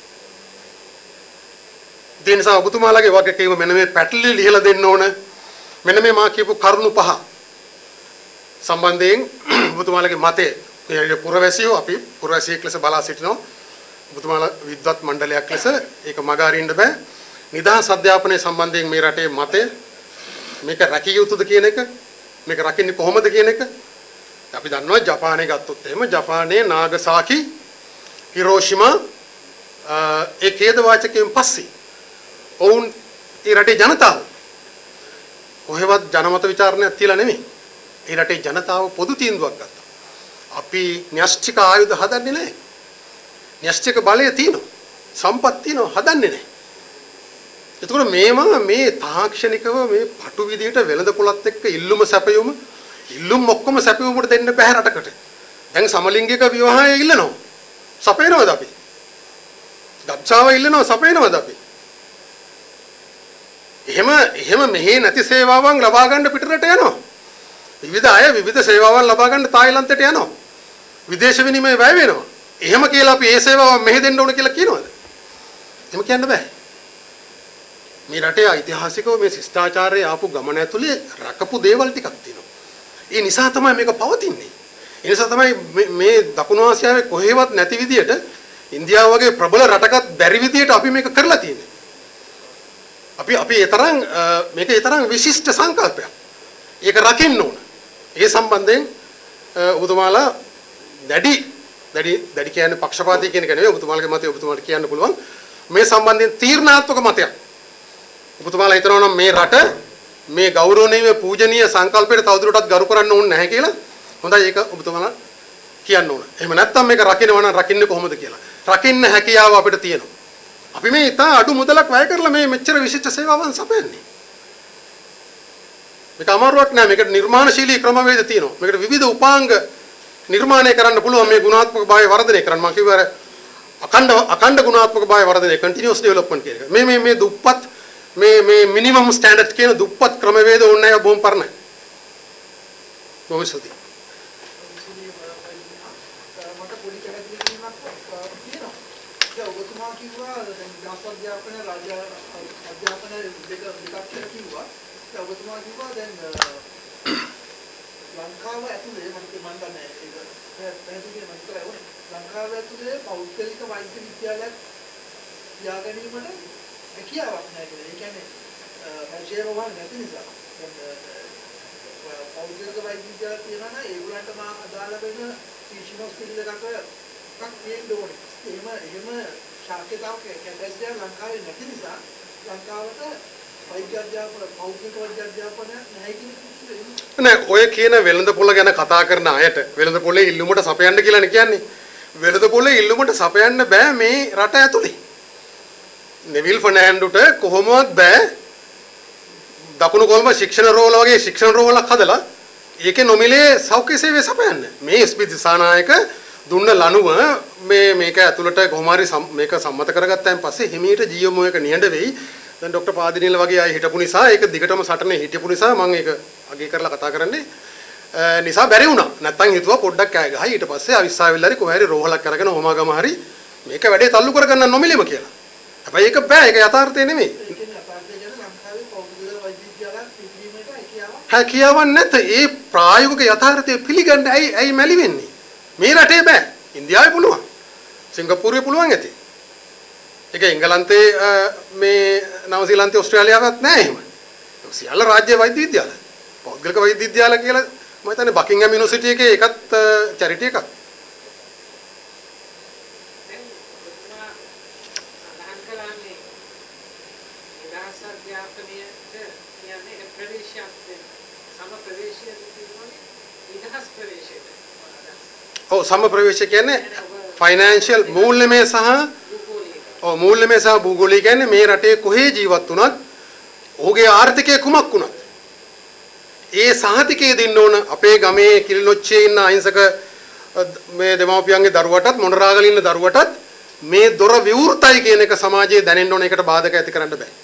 ඒ නිසා ඔබතුමාලගේ වගකීම මෙන්න මේ පැටලි ලියලා දෙන්න ඕන. මෙන්න මේ මා කියපු කරුණු පහ සම්බන්ධයෙන් ඔබතුමාලගේ මතය මේ පුරවැසියෝ අපි පුරවැසියෙක් ලෙස බලා සිටිනවා. ඔබතුමාලා විද්වත් මණ්ඩලයක් ලෙස ඒක මග අරින්න බෑ. නිදහස් අධ්‍යාපනය සම්බන්ධයෙන් මේ රටේ මතය මේක රැකිය යුතුද කියන එක මේක රකින්නේ කොහොමද කියන එක අපි දන්නවා. ජපානයේ ගත්තොත් එහෙම ජපානයේ නාගසාකි හිරෝෂිමා ඒ ඛේද වාචකයෙන් පස්සේ ඔවුන් ඒ රටේ ජනතාව කොහෙවත් ජනමත විචාරණයක් තියලා නෙමෙයි. ඒ රටේ ජනතාව පොදු තීන්දුවක් ගත්තා. අපි න්‍යෂ්ටික ආයුධ හදන්නේ නැහැ. න්‍යෂ්ටික බලය තියෙනවා. සම්පත් තියෙනවා හදන්නේ නැහැ. එතකොට මේම මේ තාක්ෂණිකව මේ පටු විදියට වෙළඳ පොළත් එක්ක ඉල්ලුම සැපයුම ඉල්ලුම් ඔක්කොම සැපයුමකට දෙන්න බෑ රටකට. දැන් සමලිංගික විවාහය ඉල්ලනවා. සපයනවද අපි? ගබ්සාව ඉල්ලනවා සපයනවද අපි? එහෙම එහෙම මෙහි නැති සේවාවන් ලබා ගන්න පිටරට යනවා. විවිධ අය විවිධ සේවාවන් ලබා ගන්න තායිලන්තයට යනවා. විදේශ විනිමය වැය වෙනවා. එහෙම කියලා අපි ඒ සේවාව මෙහෙ දෙන්න ඕන කියලා කියනවද? එහෙම කියන්න බෑ. මේ රටේ ඓතිහාසිකව මේ ශිෂ්ටාචාරයේ ආපු ගමන ඇතුලේ රකපු දේවල් ටිකක් තියෙනවා. ඒ නිසා තමයි මේක පවතින්නේ. ඒ නිසා තමයි මේ දකුණු ආසියාවේ කොහෙවත් නැති විදියට ඉන්දියාව වගේ ප්‍රබල රටකත් බැරි විදියට අපි මේක කරලා තියෙන්නේ. අපි අපි ඒ තරම් මේක ඒ තරම් විශිෂ්ට සංකල්පයක්. ඒක රකින්න ඕන. ඒ සම්බන්ධයෙන් ඔබතුමාලා දැඩි දැඩි දැඩි කියන්නේ පක්ෂපාතී කියන එක නෙවෙයි. ඔබතුමාලගේ මතය ඔබතුමාට කියන්න පුළුවන්. මේ සම්බන්ධයෙන් තීරණාත්මක මතයක්. ඔබතුමාලා හිතනවා නම් මේ රට මේ ගෞරවනීය පූජනීය සංකල්පයට තවදුරටත් ගරු කරන්න ඕනේ නැහැ කියලා. හොඳයි ඒක ඔබතුමාලා කියන්න ඕන. එහෙම නැත්නම් මේක රකින්නවා නම් රකින්නේ කොහොමද කියලා. රකින්න හැකියාව අපිට තියෙනවා. අපි මේ ඉතා අඩු මුදලක් වැය කරලා මේ මෙච්චර විශිෂ්ට සේවාවන් සපයන්නේ. මේක අමාරුවක් නෑ. මේකට නිර්මාණශීලී ක්‍රමවේද තියෙනවා. මේකට විවිධ උපාංග නිර්මාණය කරන්න පුළුවන් මේ ගුණාත්මක භාවය වර්ධනය කරන්න. මම කිව්වා අර අඛණ්ඩ අඛණ්ඩ ගුණාත්මක භාවය වර්ධනය continuous development කියන එක. මේ මේ මේ දුප්පත් මේ මේ මිනිමම් ස්ටෑන්ඩඩ් කියන දුප්පත් ක්‍රමවේද ඕනේ නැහැ බොහොම පරණයි. මොකද අධ්‍යාපන රාජ්‍ය අධ්‍යාපන දෙක දෙකක් කියලා කිව්වා. ඒ ඔබතුමා කිව්වා දැන් ලංකාව ඇතුලේ මම මම දන්නේ ඒක පැහැදිලිව මම කරා ලංකාව ඇතුලේ පෞද්ගලික වෛද්‍ය විද්‍යාලයක් තියාගැනීමට හැකියාවක් නැහැ කියලා. ඒ කියන්නේ රජයේ වහල් නැති නිසා පෞද්ගලික වෛද්‍ය විද්‍යාල තියනවා නම් ඒගොල්ලන්ට මා අදාළ වෙන ටීචින් හොස්පිටල් එකක එකක් තියෙන්න ඕනේ. එහෙම එහෙම ශාක්‍යතාවක කැපැසිටි ලංකාවේ නැති නිසා ලංකාවට වෛද්‍ය අධ්‍යාපන පෞද්ගලික වෛද්‍ය අධ්‍යාපන නැහැ කියන නෑ ඔය කියන වෙළඳ පොළ ගැන කතා කරන අයට වෙළඳ පොළේ ඉල්ලුමට සපයන්න කියලානේ කියන්නේ. වෙළඳ පොළේ ඉල්ලුමට සපයන්න බෑ මේ රට ඇතුලේ. නෙවිල් ෆර්නෑන්ඩෝට කොහොමවත් බෑ දකුණු කොළඹ ශික්ෂණ රෝහල වගේ ශික්ෂණ රෝහලක් හදලා ඒකේ නොමිලේ සෞඛ්‍ය සේවය සපයන්න. මේ එස් පී දිසානායක දුන්න ලනුව මේ මේක ඇතුළට කොහොම හරි මේක සම්මත කරගත්තාන් පස්සේ හිමීට ජීවමෝ එක නිහඬ වෙයි. දැන් ડોક્ટર පාදිනිල වගේ අය හිටපු නිසා ඒක දිගටම සටනේ හිටපු නිසා මම ඒක අගේ කරලා කතා කරන්නේ නිසා බැරි වුණා. නැත්තම් හිතුවා පොඩ්ඩක් කෑ ගහයි ඊට පස්සේ අවිස්සාවිල්ල හරි කොහේ හරි රෝහලක් අරගෙන හොමාගම හරි මේක වැඩේ තල්ලු කරගන්න නොමිලෙම කියලා. හැබැයි ඒක බෑ. ඒක යථාර්ථය නෙමෙයි. ඒ කියන්නේ අපරාධය ගැන ලංකාවේ පෞද්ගලික වෛද්‍ය විද්‍යාලයක් පිළිගීමට හැකියාවක් හැකියාවක් නැත. ඒ ප්‍රායෝගික යථාර්ථය පිළිගන්න ඇයි ඇයි මැලි වෙන්නේ? මේ රටේ බෑ. ඉන්දියාවේ පුළුවන්. සිංගප්පූරුවේ පුළුවන් ඇති. ඒක එංගලන්තේ මේ නවසීලන්තේ ඕස්ට්‍රේලියාවත් නෑ එහෙම. සියල්ල රාජ්‍ය වෛද්‍ය විද්‍යාල. පෞද්ගලික වෛද්‍ය විද්‍යාල කියලා මම හිතන්නේ බකින්ගම් යුනිවර්සිටි එකේ ඒකත් චැරිටි එකක්. ඔව් සම ප්‍රවේශය කියන්නේ ෆයිනෑන්ෂියල් මූල්‍යමය සහ ඔව් මූල්‍යමය සහ භූගෝලීය කියන්නේ මේ රටේ කොහේ ජීවත් වුණත් ඔහුගේ ආර්ථිකය කුමක් වුණත් ඒ සහතිකයේ දෙන්න ඕන අපේ ගමේ කිලිනොච්චේ ඉන්න අහිංසක මේ දෙමව්පියන්ගේ දරුවටත් මොණරාගල ඉන්න දරුවටත් මේ දොර විවෘතයි කියන එක සමාජයේ දැනෙන්න ඕන. ඒකට බාධක ඇති කරන්න බෑ.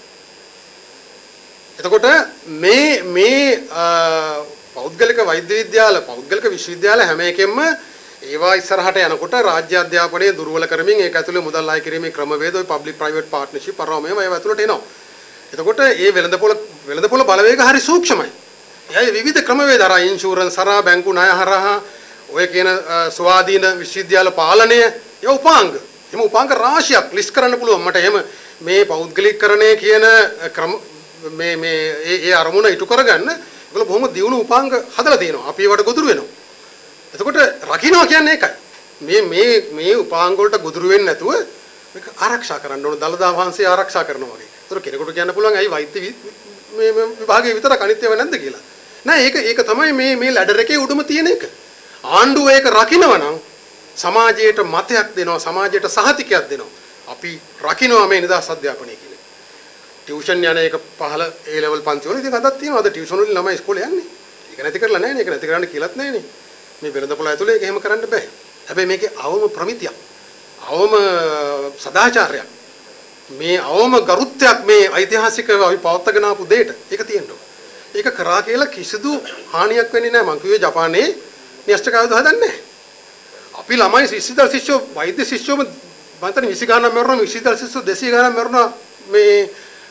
එතකොට මේ මේ පෞද්ගලික වෛද්‍ය විද්‍යාල පෞද්ගලික විශ්වවිද්‍යාල හැම එකෙම ඒවා ඉස්සරහට යනකොට රාජ්‍ය අධ්‍යාපනය දුර්වල කරමින් ඒක ඇතුලේ මුදල් අය කිරීමේ ක්‍රමවේද ඔය පබ්ලික් ප්‍රයිවට් පාර්ට්නර්ෂිප් පරම මේවා ඒවා ඇතුලට එනවා. එතකොට මේ වෙළඳපොළ වෙළඳපොළ බලවේග හරි සූක්ෂමයි. එයයි විවිධ ක්‍රමවේද අර ඉන්ෂුරන්ස් හරහා බැංකු ණය හරහා ඔය කියන ස්වාධීන විශ්වවිද්‍යාල පාලනය ඒ උපාංග. එහම උපාංග රාශියක් ලිස්ට් කරන්න පුළුවන්. මට එහෙම මේ පෞද්ගලිකකරණය කියන ක්‍රම මේ මේ ඒ ඒ අරමුණ ඉටු කරගන්න ඒගොල්ලෝ බොහොම දියුණු උපාංග හදලා තියෙනවා. අපි ඒවට ගොදුරු වෙනවා. එතකොට රකින්නවා කියන්නේ ඒකයි. මේ මේ මේ උපාංග වලට ගොදුරු වෙන්නේ නැතුව මේක ආරක්ෂා කරන්න ඕන. දළදා වහන්සේ ආරක්ෂා කරනවා වගේ. ඒතර කෙනෙකුට කියන්න පුළුවන් ඇයි වෛද්‍ය මේ විභාගයේ විතරක් අනිත් ඒවා නැද්ද කියලා. නෑ ඒක ඒක තමයි මේ මේ ලැඩර් එකේ උඩම තියෙන එක. ආණ්ඩුව ඒක රකින්නවා නම් සමාජයට මතයක් දෙනවා, සමාජයට සහතිකයක් දෙනවා. අපි රකින්නවා මේ නිදහස් අධ්‍යාපනය කියන්නේ. ටියුෂන් යන එක පහළ ඒ ලෙවල් පන්ති වල ඉතින් අදත් තියෙනවා. අද ටියුෂන් වලින් ළමයි ඉස්කෝලේ යන්නේ. ඒක නැති කරලා නැහැ නේ. ඒක නැති කරන්න කියලාත් නැහැ නේ. මේ වෙළඳපොළ ඇතුලේ ඒක එහෙම කරන්න බෑ. හැබැයි මේකේ අවම ප්‍රමිතියක්, අවම සදාචාරයක්, මේ අවම ගරුත්වයක් මේ ඓතිහාසිකව අපි පවත්වාගෙන ආපු දෙයට ඒක තියෙනවා. ඒක කරා කියලා කිසිදු හානියක් වෙන්නේ නැහැ. මං කිව්වේ ජපානයේ න්‍යෂ්ටික ආයුධ හදන්නේ නැහැ. අපි ළමයි ශිෂ්‍යදල ශිෂ්‍යෝ වෛද්‍ය ශිෂ්‍යෝම මන්තන විසි ගණන් මරනවා, විසි දල ශිෂ්‍යෝ දෙසිය ගණන් මරනවා මේ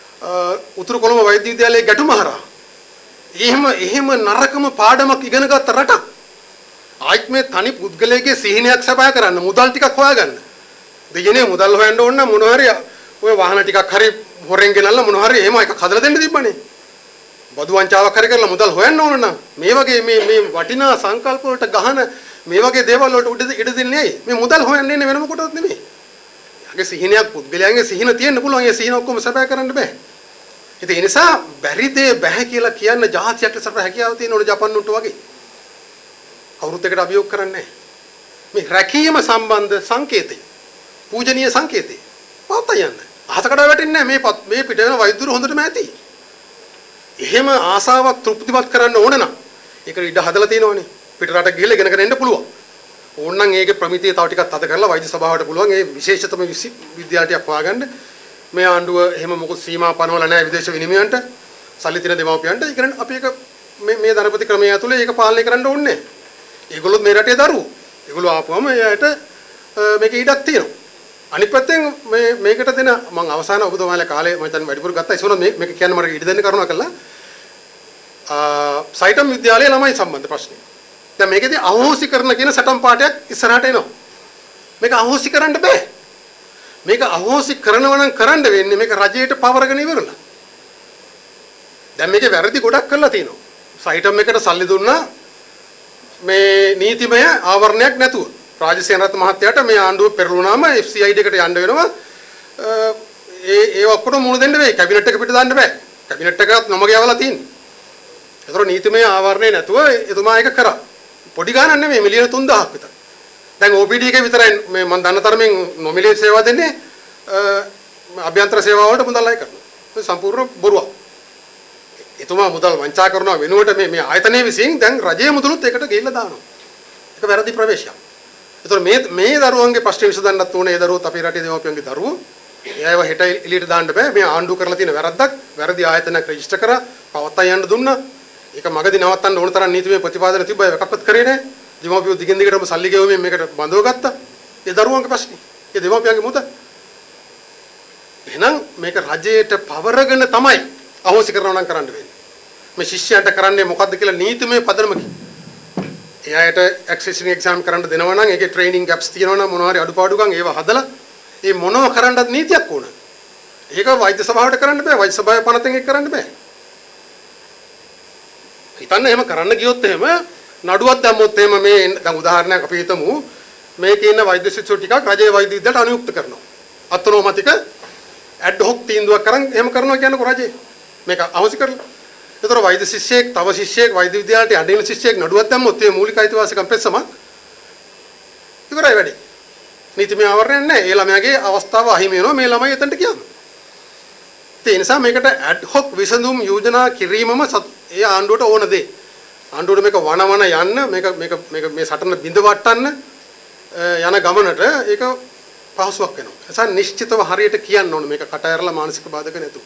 උතුරු කොළඹ වෛද්‍ය විද්‍යාලයේ ගැටුම හරහා. එහෙම එහෙම නරකම පාඩමක් ඉගෙන ගත්ත රටක්. ආයිත් මේ තනි පුද්ගලයාගේ සිහිනයක් සබා කරන්න මුදල් ටිකක් හොයාගන්න. දෙයනේ මුදල් හොයන්න ඕන නම් මොන හරි ඔය වාහන ටිකක් හරි හොරෙන් ගෙනල්ලා මොන හරි එහෙම එකක් හදලා දෙන්න තිබ්බනේ. බදු වංචාවක් හරි කරලා මුදල් හොයන්න ඕන නම් මේ වගේ මේ මේ වටිනා සංකල්ප වලට ගහන මේ වගේ දේවල් වලට උඩ ඉඩ දෙන්නේ ඇයි? මේ මුදල් හොයන්නේ ඉන්නේ වෙනම කොටවත් නෙමෙයි. යාගේ සිහිනයක් පුද්ගලයාගේ සිහින තියෙන්න පුළුවන්. ඒ සිහින ඔක්කොම සබා කරන්න බෑ. ඉතින් ඒ නිසා බැරි දේ බෑ කියලා කියන්න ජාතියක් ලෙසට හැකියාව තියෙන ඕන ජපන්නුන්ට වගේ. කවුරුත් එකට අභියෝග කරන්නේ නැහැ. මේ රැකීම සම්බන්ධ සංකේතය, පූජනීය සංකේතය පවත්ත යන්න. අහසකට වැටෙන්නේ නැහැ. මේ මේ පිට වෙන වෛද්‍යවරු හොඳටම ඇති. එහෙම ආසාවක් තෘප්තිමත් කරන්න ඕන නම් ඒකට ඉඩ හදලා තියෙනවනේ. පිට රට ගිහලා ඉගෙනගෙන එන්න පුළුවන්. ඕනනම් ඒකේ ප්‍රමිතිය තව ටිකක් අද කරලා වෛද්‍ය සභාවට පුළුවන් ඒ විශේෂතම විද්‍යාලයක් හොයාගන්න. මේ ආණ්ඩුව එහෙම මොකද සීමා පනවලා නැහැ විදේශ විනිමයන්ට. සල්ලි තියෙන දෙමාපියන්ට. ඒ කියන්නේ අපි ඒක මේ මේ ධනපති ක්‍රමය ඇතුලේ ඒක පාලනය කරන්න ඕනේ නැහැ. ඒගොල්ලොත් මේ රටේ දරුවෝ. ඒගොල්ලෝ ආපුවම එයාට මේකේ ඉඩක් තියෙනවා. අනිත් පැත්තෙන් මේ මේකට දෙන මම අවසාන ඔබතුමාලා කාලේ මම හිතන්නේ වැඩිපුර ගත්තා. ඒසොන මේ මේක කියන්නේ මට ඉඩ දෙන්න කරුණා කළා. ආ සයිටම් විද්‍යාලයේ ළමයි සම්බන්ධ ප්‍රශ්නේ. දැන් මේකේදී අහෝසි කරන කියන සටන් පාඩයක් ඉස්සරහට එනවා. මේක අහෝසි කරන්න බෑ. මේක අහෝසි කරනවා නම් කරන්න වෙන්නේ මේක රජයට පවරගෙන ඉවරලා. දැන් මේකේ වැරදි ගොඩක් කරලා තියෙනවා. සයිටම් එකට සල්ලි දුන්නා මේ නීතිමය ආවරණයක් නැතුව. රාජසේනරත් මහත්තයාට මේ ආණ්ඩුව පෙරළුණාම එෆ් සී අයි ඩි එකට යන්න වෙනවා. ඒ ඒ ඔක්කොම මුණ දෙන්න වෙයි. කැබිනට් එක පිට දාන්න බෑ. කැබිනට් එකත් නොමග යවලා තියෙන්නේ. ඒතර නීතිමය ආවරණය නැතුව එතුමා ඒක කරා. පොඩි ගාණක් නෙමෙයි මිලියන තුන් දහසක් විතර. දැන් ඕ පී ඩී එකේ විතරයි මේ මම දන්න තරමින් නොමිලේ සේවා දෙන්නේ අභ්‍යන්තර සේවාව වලට මුදල් අය කරනවා. ඒක සම්පූර්ණ බොරුවක්. එතුමා මුදල් වංචා කරනවා වෙනුවට මේ මේ ආයතනයේ විසින් දැන් රජයේ මුදලුත් ඒකට ගෙල්ල දානවා. ඒක වැරදි ප්‍රවේශයක්. ඒතර මේ මේ දරුවන්ගේ ප්‍රශ්න විසඳන්නත් ඕනේ. ඒ දරුවෝත් අපේ රටේ දෙමාපියන්ගේ දරුවෝ. එයාව හෙට එළියට දාන්න බෑ. මේ ආණ්ඩුව කරලා තියෙන වැරද්දක්. වැරදි ආයතනයක් රෙජිස්ටර් කරා පවත්වා යන්න දුන්නා. ඒක මගදී නවත්තන්න ඕන තරම් නීතිමය ප්‍රතිපාදන තිබ්බා. එකක්වත් කරේ නැහැ. දෙමාපියෝ දිගින් දිගටම සල්ලි ගෙවමින් මේකට බඳව ගත්තා. ඒ දරුවන්ගේ ප්‍රශ්නේ. ඒ දෙමාපියන්ගේ මුද. එහෙනම් මේක රජයට පවරගෙන තමයි අහෝසි කරනවා නම් කරන්න වෙන්නේ. මේ ශිෂ්‍යයන්ට කරන්නේ මොකද්ද කියලා නීතිමය පදනමකින්. එයාට ඇක්සෙසින් එක්සෑම් කරන්න දෙනවා නම් ඒකේ ට්‍රේනින් ගැප්ස් තියෙනවා නම් මොනවා හරි අඩුපාඩුකම් ඒව හදලා ඒ මොනව කරන්නත් නීතියක් ඕන. ඒක වෛද්‍ය සභාවට කරන්න බෑ. වෛද්‍ය සභාවේ පනතෙන් ඒක කරන්න බෑ. හිතන්න එහෙම කරන්න ගියොත් එහෙම නඩුවක් දැම්මොත් එහෙම මේ දැන් උදාහරණයක් අපි හිතමු මේකේ ඉන්න වෛද්‍ය ශිෂ්‍යෝ ටිකක් රජයේ වෛද්‍ය විද්‍යාලයට අනුයුක්ත කරනවා. අත්නෝමතික ඇඩ් හොක් තීන්දුවක් කරන් එහෙම කරනවා කියන්නේ රජේ. මේක අවශ්‍ය කරලා. ඒතර වෛද්‍ය ශිෂ්‍යයෙක් තව ශිෂ්‍යයෙක් වෛද්‍ය විද්‍යාලයට අඩින ශිෂ්‍යයෙක් නඩුවක් දැම්මොත් ඒ මූලික අයිතිවාසිකම් පෙස්සමක් ඉවරයි වැඩි. නීතිමය ආවරණයක් නැහැ. ඒ ළමයාගේ අවස්ථාව අහිමි වෙනවා මේ ළමයි එතනට ගියාම. ඒ නිසා මේකට ඇඩ් හොක් විසඳුම් යෝජනා කිරීමම ඒ ආණ්ඩුවට ඕන දේ. ආණ්ඩුවට මේක වනවන යන්න මේක මේක මේක මේ සටන බිඳ වටන්න යන ගමනට ඒක පහසුවක් වෙනවා. ඒ නිසා නිශ්චිතව හරියට කියන්න ඕන මේක කට ඇරලා මානසික බාධක නැතුව.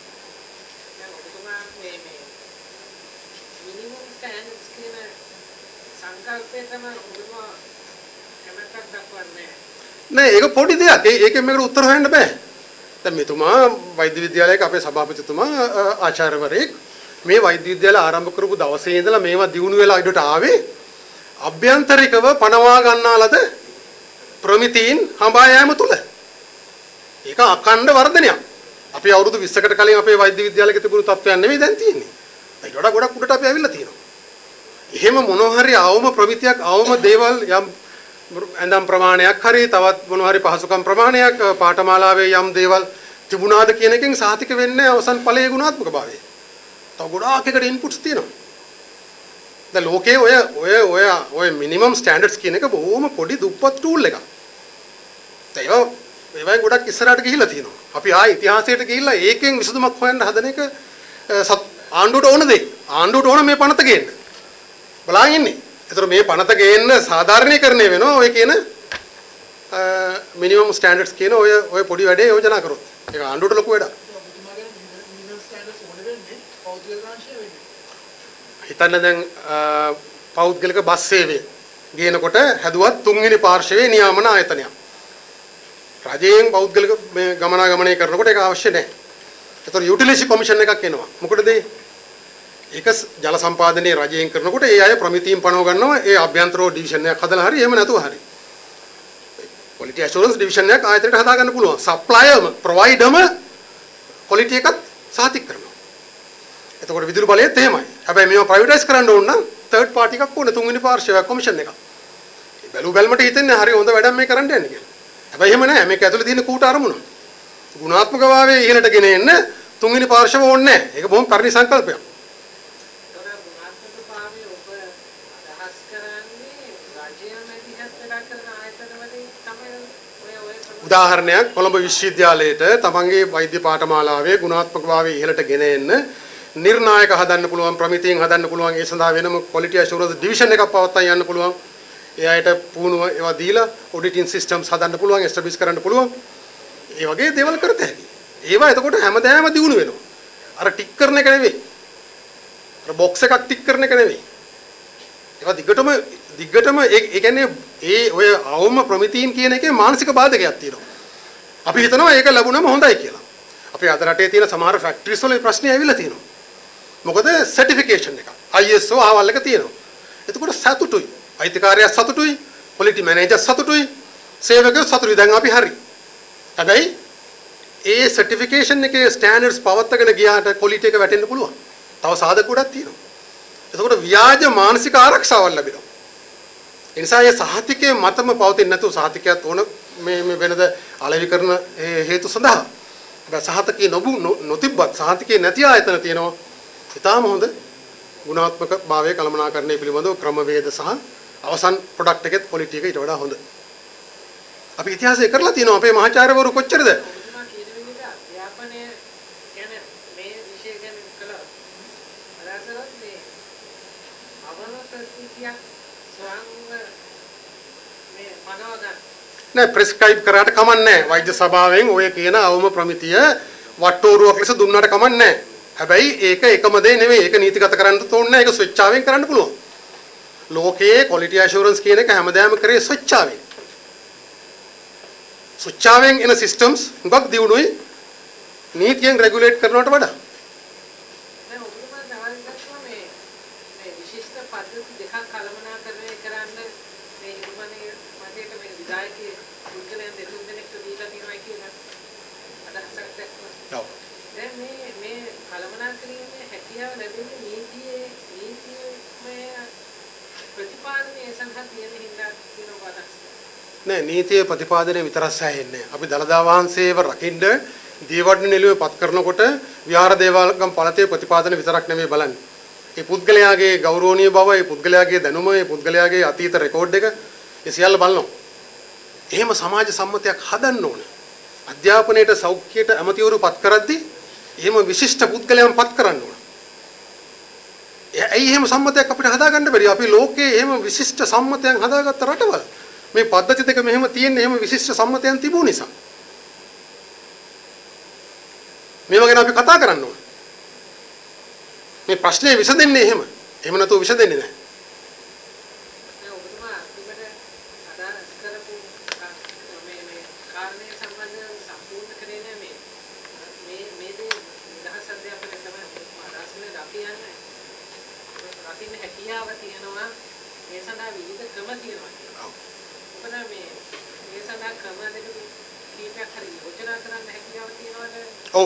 නෑ ඒක පොඩි දෙයක්. ඒකෙන් මේකට උත්තර හොයන්න බෑ. දැන් මෙතුමා වෛද්‍ය විද්‍යාලයක අපේ සභාපතිතුමා ආචාර්යවරයෙක් මේ වෛද්‍ය විද්‍යාලය ආරම්භ කරපු දවසේ ඉඳලා මේවා දිනු වෙලා ඉදට ආවේ අභ්‍යන්තරිකව පනවා ගන්නාලද ප්‍රමිතීන් හඹා යෑම තුල. ඒක අඛණ්ඩ වර්ධනයක්. අපි අවුරුදු විස්සකට කලින් අපේ වෛද්‍ය විද්‍යාලයක තිබුණු තත්ත්වයන් නෙවෙයි දැන් තියෙන්නේ. ඊට වඩා ගොඩක් උඩට අපි ඇවිල්ලා තියෙනවා. එහෙම මොනවා හරි අවම ප්‍රමිතියක් අවම දේවල් යම් ඇඳම් ප්‍රමාණයක් හරි තවත් මොනවා හරි පහසුකම් ප්‍රමාණයක් පාඨමාලාවේ යම් දේවල් තිබුණාද කියන එකෙන් සාතික වෙන්නේ අවසන් ඵලයේ ගුණාත්මක භාවය. තව ගොඩාක් එකට ඉන්පුට්ස් තියෙනවා. දැන් ලෝකේ ඔය ඔය ඔය ඔය මිනිමම් ස්ටෑන්ඩඩ්ස් කියන එක බොහොම පොඩි දුප්පත් ටූල් එකක්. ඒවා ඒවා ගොඩක් ඉස්සරහට ගිහිල්ලා තියෙනවා. අපි ආයේ ඉතිහාසයට ගිහිල්ලා ඒකෙන් විසඳුමක් හොයන්න හදන එක ආණ්ඩුවට ඕන දෙයක්. ආණ්ඩුවට ඕන මේ පනත ගේන්න. බලන් ඉන්නේ. ඒතර මේ පනත ගේන්න සාධාරණීකරණය වෙනවා ඔය කියන මිනිමම් ස්ටෑන්ඩඩ්ස් කියන ඔය ඔය පොඩි වැඩේ යෝජනා කරොත්. ඒක ආණ්ඩුවට ලොකු වැඩක්. හිතන්න දැන් පෞද්ගලික බස් සේවය ගේනකොට හැදුවත් තුන්වෙනි පාර්ශවයේ නියාමන ආයතනයක්. රජයෙන් පෞද්ගලික මේ ගමනාගමනය කරනකොට ඒක අවශ්‍ය නැහැ. ඒතර යුටිලිටි කොමිෂන් එකක් එනවා. මොකටද ඒ? ඒක ජල සම්පාදනයේ රජයෙන් කරනකොට ඒ අය ප්‍රමිතීන් පනව ගන්නවා. ඒ අභ්‍යන්තරෝ ඩිවිෂන් එකක් හදලා හරි එහෙම නැතුව හරි. ක්වොලිටි ඇෂුරන්ස් ඩිවිෂන් එකක් ආයතනයට හදා ගන්න පුළුවන්. සප්ලයර්ම ප්‍රොවයිඩර්ම ක්වොලිටි එකත් සාතික කරනවා. එතකොට විදුලි බලයත් එහෙමයි. හැබැයි මේව ප්‍රයිවටයිස් කරන්න ඕන නම් තර්ඩ් පාර්ටි එකක් ඕන තුන්වෙනි පාර්ශවයක් කොමිෂන් එකක්. ඒ බැලු බැලමට හිතෙන්නේ හරි හොඳ වැඩක් මේ කරන්න යන්නේ කියලා. හැබැයි එහෙම නැහැ. මේක ඇතුලේ තියෙන කූට අරමුණ. ගුණාත්මක භාවයේ ඉහළට ගෙන එන්න තුන්වෙනි පාර්ශව ඕනේ නැහැ. ඒක බොහොම පරිණි සංකල්පයක්. උදාහරණයක් කොළඹ විශ්වවිද්‍යාලයට තමන්ගේ වෛද්‍ය පාඨමාලාවේ ගුණාත්මක භාවයේ ඉහළට ගෙන එන්න නිර්ණායක හදන්න පුළුවන් ප්‍රමිතීන් හදන්න පුළුවන් ඒ සඳහා වෙනම ක්වොලිටි ඇෂුරන්ස් ඩිවිෂන් එකක් පවත්වා යන්න පුළුවන් ඒ අයට පුහුණුව ඒවා දීලා ඔඩිටින් සිස්ටම්ස් හදන්න පුළුවන් එස්ටැබ්ලිෂ් කරන්න පුළුවන් ඒ වගේ දේවල් කරත හැකියි ඒවා එතකොට හැමදාම දිනු වෙනවා අර ටික් කරන එක නෙවෙයි අර බොක්ස් එකක් ටික් කරන එක නෙවෙයි ඒවා දිගටම දිගටම ඒ කියන්නේ ඒ ඔය අවම ප්‍රමිතීන් කියන එකේ මානසික බාධකයක් තියෙනවා අපි හිතනවා ඒක ලැබුණම හොඳයි කියලා අපේ අද රටේ තියෙන සමහර ෆැක්ටරිස් වල ප්‍රශ්නේ ඇවිල්ලා තියෙනවා මොකද සර්ටිෆිකේෂන් එක I S O ආවල් එක තියෙනවා. එතකොට සතුටුයි. අයිතිකාරයා සතුටුයි. ක්වොලිටි මැනේජර් සතුටුයි. සේවකයෝ සතුටුයි. දැන් අපි හරි. හැබැයි ඒ සර්ටිෆිකේෂන් එකේ ස්ටෑන්ඩඩ්ස් පවත්වාගෙන ගියාට ක්වොලිටි එක වැටෙන්න පුළුවන්. තව සාධක ගොඩක් තියෙනවා. එතකොට ව්‍යාජ මානසික ආරක්ෂාවක් ලැබෙනවා. ඒ නිසා මේ සහතිකයේ මතම පවතින්නේ නැතුව සහතිකයක් ඕන මේ මේ වෙනද අලෙවි කරන හේතු සඳහා. හැබැයි සහතිකයේ නොබු නොතිබ්බත් සහතිකයේ නැති ආයතන තියෙනවා. ඉතාම හොඳ ගුණාත්මක භාවයේ කළමනාකරණය පිළිබඳව ක්‍රමවේද සහ අවසන් ප්‍රොඩක්ට් එකේ ක්වොලිටි එක ඊට වඩා හොඳ. අපි ඉතිහාසය කරලා තියෙනවා අපේ මහාචාර්යවරු කොච්චරද? නෑ ප්‍රෙස්ක්‍රයිබ් කරාට කමන්නේ නැහැ. වෛද්‍ය සභාවෙන් ඔය කියන අවම ප්‍රමිතිය වට්ටෝරුවක් ලෙස දුන්නාට කමන්නේ නැහැ. හැබැයි ඒක එකම දේ නෙවෙයි. ඒක නීතිගත කරන්න තෝරන්නේ නැහැ. ඒක ස්වච්ඡාවෙන් කරන්න පුළුවන්. ලෝකයේ ක්වොලිටි ඇෂුරන්ස් කියන එක හැමදාම කරේ ස්වච්ඡාවෙන්. ස්වච්ඡාවෙන් එන සිස්ටම්ස් හුඟක් දියුණුයි. නීතියෙන් රෙගුලේට් කරනවට වඩා දැන් ඔබතුමා දවල්ගත්තුම මේ මේ විශිෂ්ට පද්ධති දෙකක් කළමනාකරණය කරන්න මේ හිතමනේ මතයට මේ විධායකයේ පුද්ගලයන් දෙතුන් දෙනෙක්ට දීලා තියෙනවා කියලා අදහසක් දැක්වුවා. ඔව්. දැන් මේ මේ කළමනාකරණයේ හැකියාව ලැබෙන්නේ නීතියේ නීතියේ ප්‍රතිපාදනයේ සඳහා තියෙන හින්දා කියන වදක්. නෑ නීතියේ ප්‍රතිපාදනය විතරක් සෑහෙන්නේ. අපි දළදා වහන්සේව රකින්න දීවඩන නිලුවේ පත් කරනකොට විහාර දේවාලගම් පළතේ ප්‍රතිපාදන විතරක් නෙමෙයි බලන්නේ. ඒ පුද්ගලයාගේ ගෞරවනීය බව, ඒ පුද්ගලයාගේ දැනුම, ඒ පුද්ගලයාගේ අතීත රෙකෝඩ් එක ඒ සියල්ල බලනවා. එහෙම සමාජ සම්මතයක් හදන්න ඕන. අධ්‍යාපනයේට සෞඛ්‍යයට ඇමතිවරු පත් කරද්දී එහෙම විශිෂ්ට පුද්ගලයන් පත් කරන්න ඕන. ඇයි එහෙම සම්මතයක් අපිට හදාගන්න බැරි? අපි ලෝකයේ එහෙම විශිෂ්ට සම්මතයන් හදාගත්ත රටවල්. මේ පද්ධති දෙක මෙහෙම තියෙන එහෙම විශිෂ්ට සම්මතයන් තිබුණ නිසා. මේවා ගැන අපි කතා කරන්න ඕන. මේ ප්‍රශ්නේ විසඳෙන්නේ එහෙම. එහෙම නැතුව විසඳෙන්නේ නැහැ. දැන් ඔබතුමා අන්තිමට අදාළ කරපු මේ මේ කාරණේ සම්බන්ධව සම්පූර්ණ කරේ නෑ මේ මේ මේ දේ නිදහස් අධ්‍යාපනය තමයි අදහස් වෙන අපි යන්නේ. රකින්න හැකියාව තියෙනවා මේ සඳහා විවිධ ක්‍රම තියෙනවා කියලා. ඔව්. ඔබ මේ මේ සඳහා ක්‍රම දෙක කීපයක් හරි යෝජනා කරන්න හැකියාව තියෙනවද? ඔව්.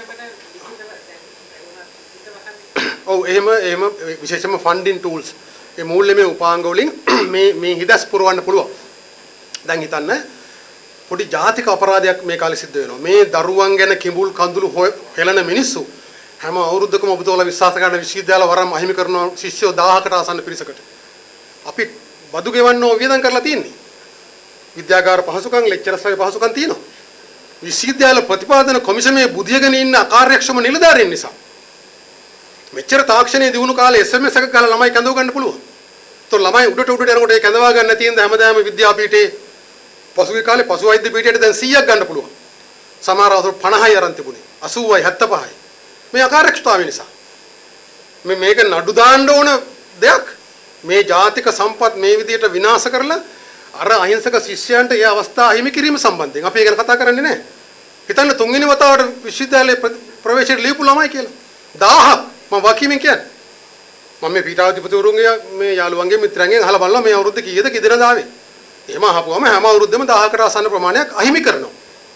ඔව් එහෙම එහෙම විශේෂයෙන්ම ෆන්ඩින් ටූල්ස් ඒ මූල්‍යමය උපාංග වලින් මේ මේ හිදස් පුරවන්න පුළුවන්. දැන් හිතන්න පොඩි ජාතික අපරාධයක් මේ කාලේ සිද්ධ වෙනවා. මේ දරුවන් ගැන කිඹුල් කඳුළු හෙළන මිනිස්සු හැම අවුරුද්දකම ඔබතුමාලා විශ්වාස කරන විශ්වවිද්‍යාල වරම් අහිමි කරන ශිෂ්‍යෝ දහයකට ආසන්න පිරිසකට. අපි බදු ගෙවන්නෝ වියදම් කරලා තියෙන්නේ. විද්‍යාගාර පහසුකම් ලෙක්චරස්ලාගේ පහසුකම් තියෙනවා. විශ්වවිද්‍යාල ප්‍රතිපාදන කොමිසමේ බුදියගෙන ඉන්න අකාර්යක්ෂම නිලධාරීන් නිසා මෙච්චර තාක්ෂණයේ දිනු කාලේ එස් එම් එස් එකක් ගහලා ළමයි කැඳව ගන්න පුළුවන්. ඒතොර ළමයි උඩට උඩට යනකොට ඒ කැඳවා ගන්න නැති ඉඳ හැමදාම විද්‍යාපීඨේ පසුගිය කාලේ පසු වෛද්‍ය පීඨයට දැන් සීයක් ගන්න පුළුවන්. සමහර අවස්ථා පනහයි අරන් තිබුණේ. අසූවයි හැත්තපහයි. මේ අකාර්යක්ෂතාවය නිසා. මේ මේක නඩු දාන්න ඕන දෙයක්. මේ ජාතික සම්පත් මේ විදිහට විනාශ කරලා අර අහිංසක ශිෂ්‍යයන්ට ඒ අවස්ථාව අහිමි කිරීම සම්බන්ධයෙන් අපි ඒක ගැන කතා කරන්නේ නැහැ. හිතන්න තුන්වෙනි වතාවට විශ්වවිද්‍යාලයේ ප්‍රවේශයට ලියපු ළමයි කියලා. දහයක් මම වකීමෙන් කියන්නේ. මම මේ පීඨාධිපතිවරුන්ගේ මේ යාළුවන්ගේ මිත්‍රයන්ගෙන් අහලා බලනවා මේ අවුරුද්ද කීයද කිදෙනද ආවේ. එහෙම අහපුවම හැම අවුරුද්දෙම දහයකට ආසන්න ප්‍රමාණයක් අහිමි කරනවා.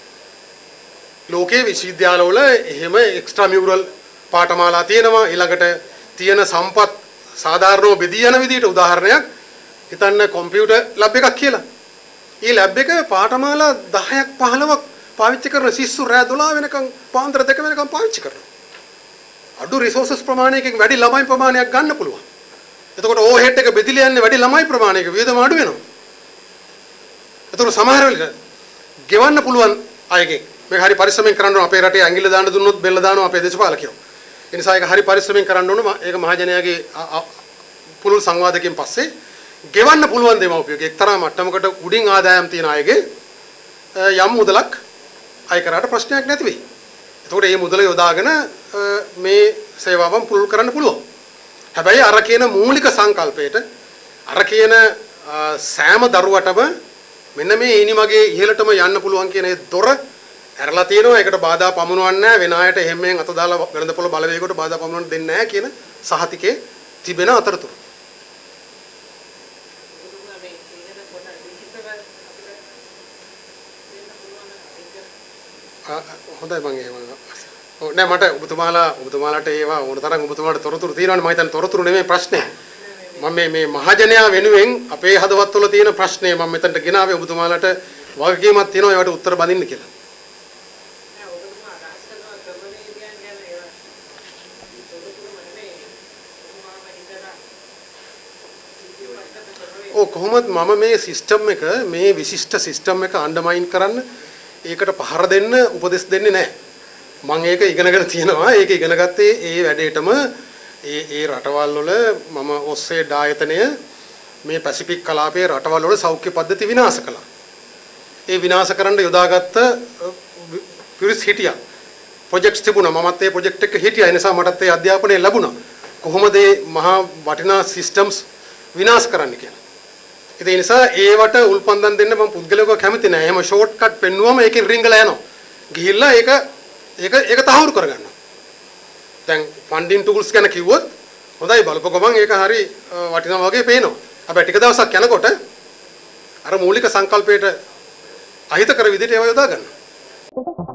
ලෝකයේ විශ්වවිද්‍යාලවල එහෙම එක්ස්ට්‍රා මියුරල් පාඨමාලා තියෙනවා. ඊළඟට තියෙන සම්පත් සාධාරණව බෙදී යන විදිහට උදාහරණයක් හිතන්න කම්පියුටර් ලැබ් එකක් කියලා. ඊ ලැබ් එක පාඨමාලා දහයක් පහළොවක් පාවිච්චි කරන ශිෂ්‍යු රෑ දොළහ වෙනකන් පාන්දර දෙක වෙනකන් පාවිච්චි කරනවා. අඩු රිසෝසස් ප්‍රමාණයකින් වැඩි ළමයි ප්‍රමාණයක් ගන්න පුළුවන්. එතකොට ඕහෙඩ් එක බෙදිලා යන්නේ වැඩි ළමයි ප්‍රමාණයක වියදම අඩු වෙනවා. එතකොට සමහර වෙලට ගෙවන්න පුළුවන් අයගෙන් මේක හරි පරිස්සමෙන් කරන්න ඕන. අපේ රටේ ඇඟිල්ල දාන්න දුන්නොත් බෙල්ල දානවා අපේ දේශපාලකයෝ. ඒ නිසා ඒක හරි පරිස්සමෙන් කරන්න ඕන. ඒක මහජනයාගේ පුළුල් සංවාදකයෙන් පස්සේ ගෙවන්න පුළුවන් දෙමව්පියෝ එක්තරා මට්ටමකට උඩින් ආදායම් තියන අයගේ යම් මුදලක් අය කරාට ප්‍රශ්නයක් නැති වෙයි. එතකොට මේ මුදල යොදාගෙන මේ සේවාවන් පුළුල් කරන්න පුළුවන්. හැබැයි අර කියන මූලික සංකල්පයට අර කියන සෑම දරුවටම මෙන්න මේ ඊනිමගේ ඉහළටම යන්න පුළුවන් කියන ඒ දොර ඇරලා තියෙනවා. ඒකට බාධා පමුණවන්නේ නැහැ. වෙන අයට එහෙම්මෙන් අත දාලා වෙළඳපොළ බලවේගයට බාධා පමුණවන්න දෙන්නේ නැහැ කියන සහතිකේ තිබෙන අතරතුර. හොඳයි මම එහෙම ඔව් නෑ මට ඔබතුමාලා ඔබතුමාලාට ඒවා ඕන තරම් ඔබතුමාට තොරතුරු තියෙනවානේ මම හිතන්නේ තොරතුරු නෙමෙයි ප්‍රශ්නේ මම මේ මේ මහජනයා වෙනුවෙන් අපේ හදවත්වල තියෙන ප්‍රශ්නේ මම මෙතනට ගෙනාවේ ඔබතුමාලාට වගකීමක් තියෙනවා ඒවට උත්තර බඳින්න කියලා නෑ ඔබතුමා අදහස් කරනවා ක්‍රමවේදයන් ගැන ඒවා තොරතුරු නෙමෙයි ඔබතුමාම හිතලා ඔව් කොහොමද මම මේ සිස්ටම් එක මේ විශිෂ්ට සිස්ටම් එක අන්ඩර්මයින් කරන්න ඒකට පහර දෙන්න උපදෙස් දෙන්නේ නැහැ. මම ඒක ඉගෙනගෙන තියෙනවා. ඒක ඉගෙන ගත්තේ ඒ වැඩේටම ඒ ඒ රටවල් වල මම ඔස්සේඩ් ආයතනය මේ පැසිෆික් කලාපයේ රටවල් වල සෞඛ්‍ය පද්ධති විනාශ කළා. ඒ විනාශ කරන්න යොදාගත්ත පිරිස් හිටියා. ප්‍රොජෙක්ට්ස් තිබුණා. මමත් ඒ ප්‍රොජෙක්ට් එක හිටියා. ඒ නිසා මටත් ඒ අධ්‍යාපනය ලැබුණා. කොහොමද මේ මහා වටිනා සිස්ටම්ස් විනාශ කරන්න කියලා. ඒ නිසා ඒවට උල්පන්දම් දෙන්න මම පුද්ගලයෙක්ව කැමති නැහැ. එහෙම ෂෝට් කට් පෙන්නුවම ඒකෙන් රිංගලා යනවා. ගිහිල්ලා ඒක ඒක ඒක තහවුරු කරගන්නවා. දැන් ෆන්ඩින් ටූල්ස් ගැන කිව්වොත් හොඳයි බලපොකෝ මං ඒක හරි වටිනවා වගේ පේනවා. හැබැයි ටික දවසක් යනකොට අර මූලික සංකල්පයට අහිත කර විදිහට ඒවා යොදා ගන්නවා.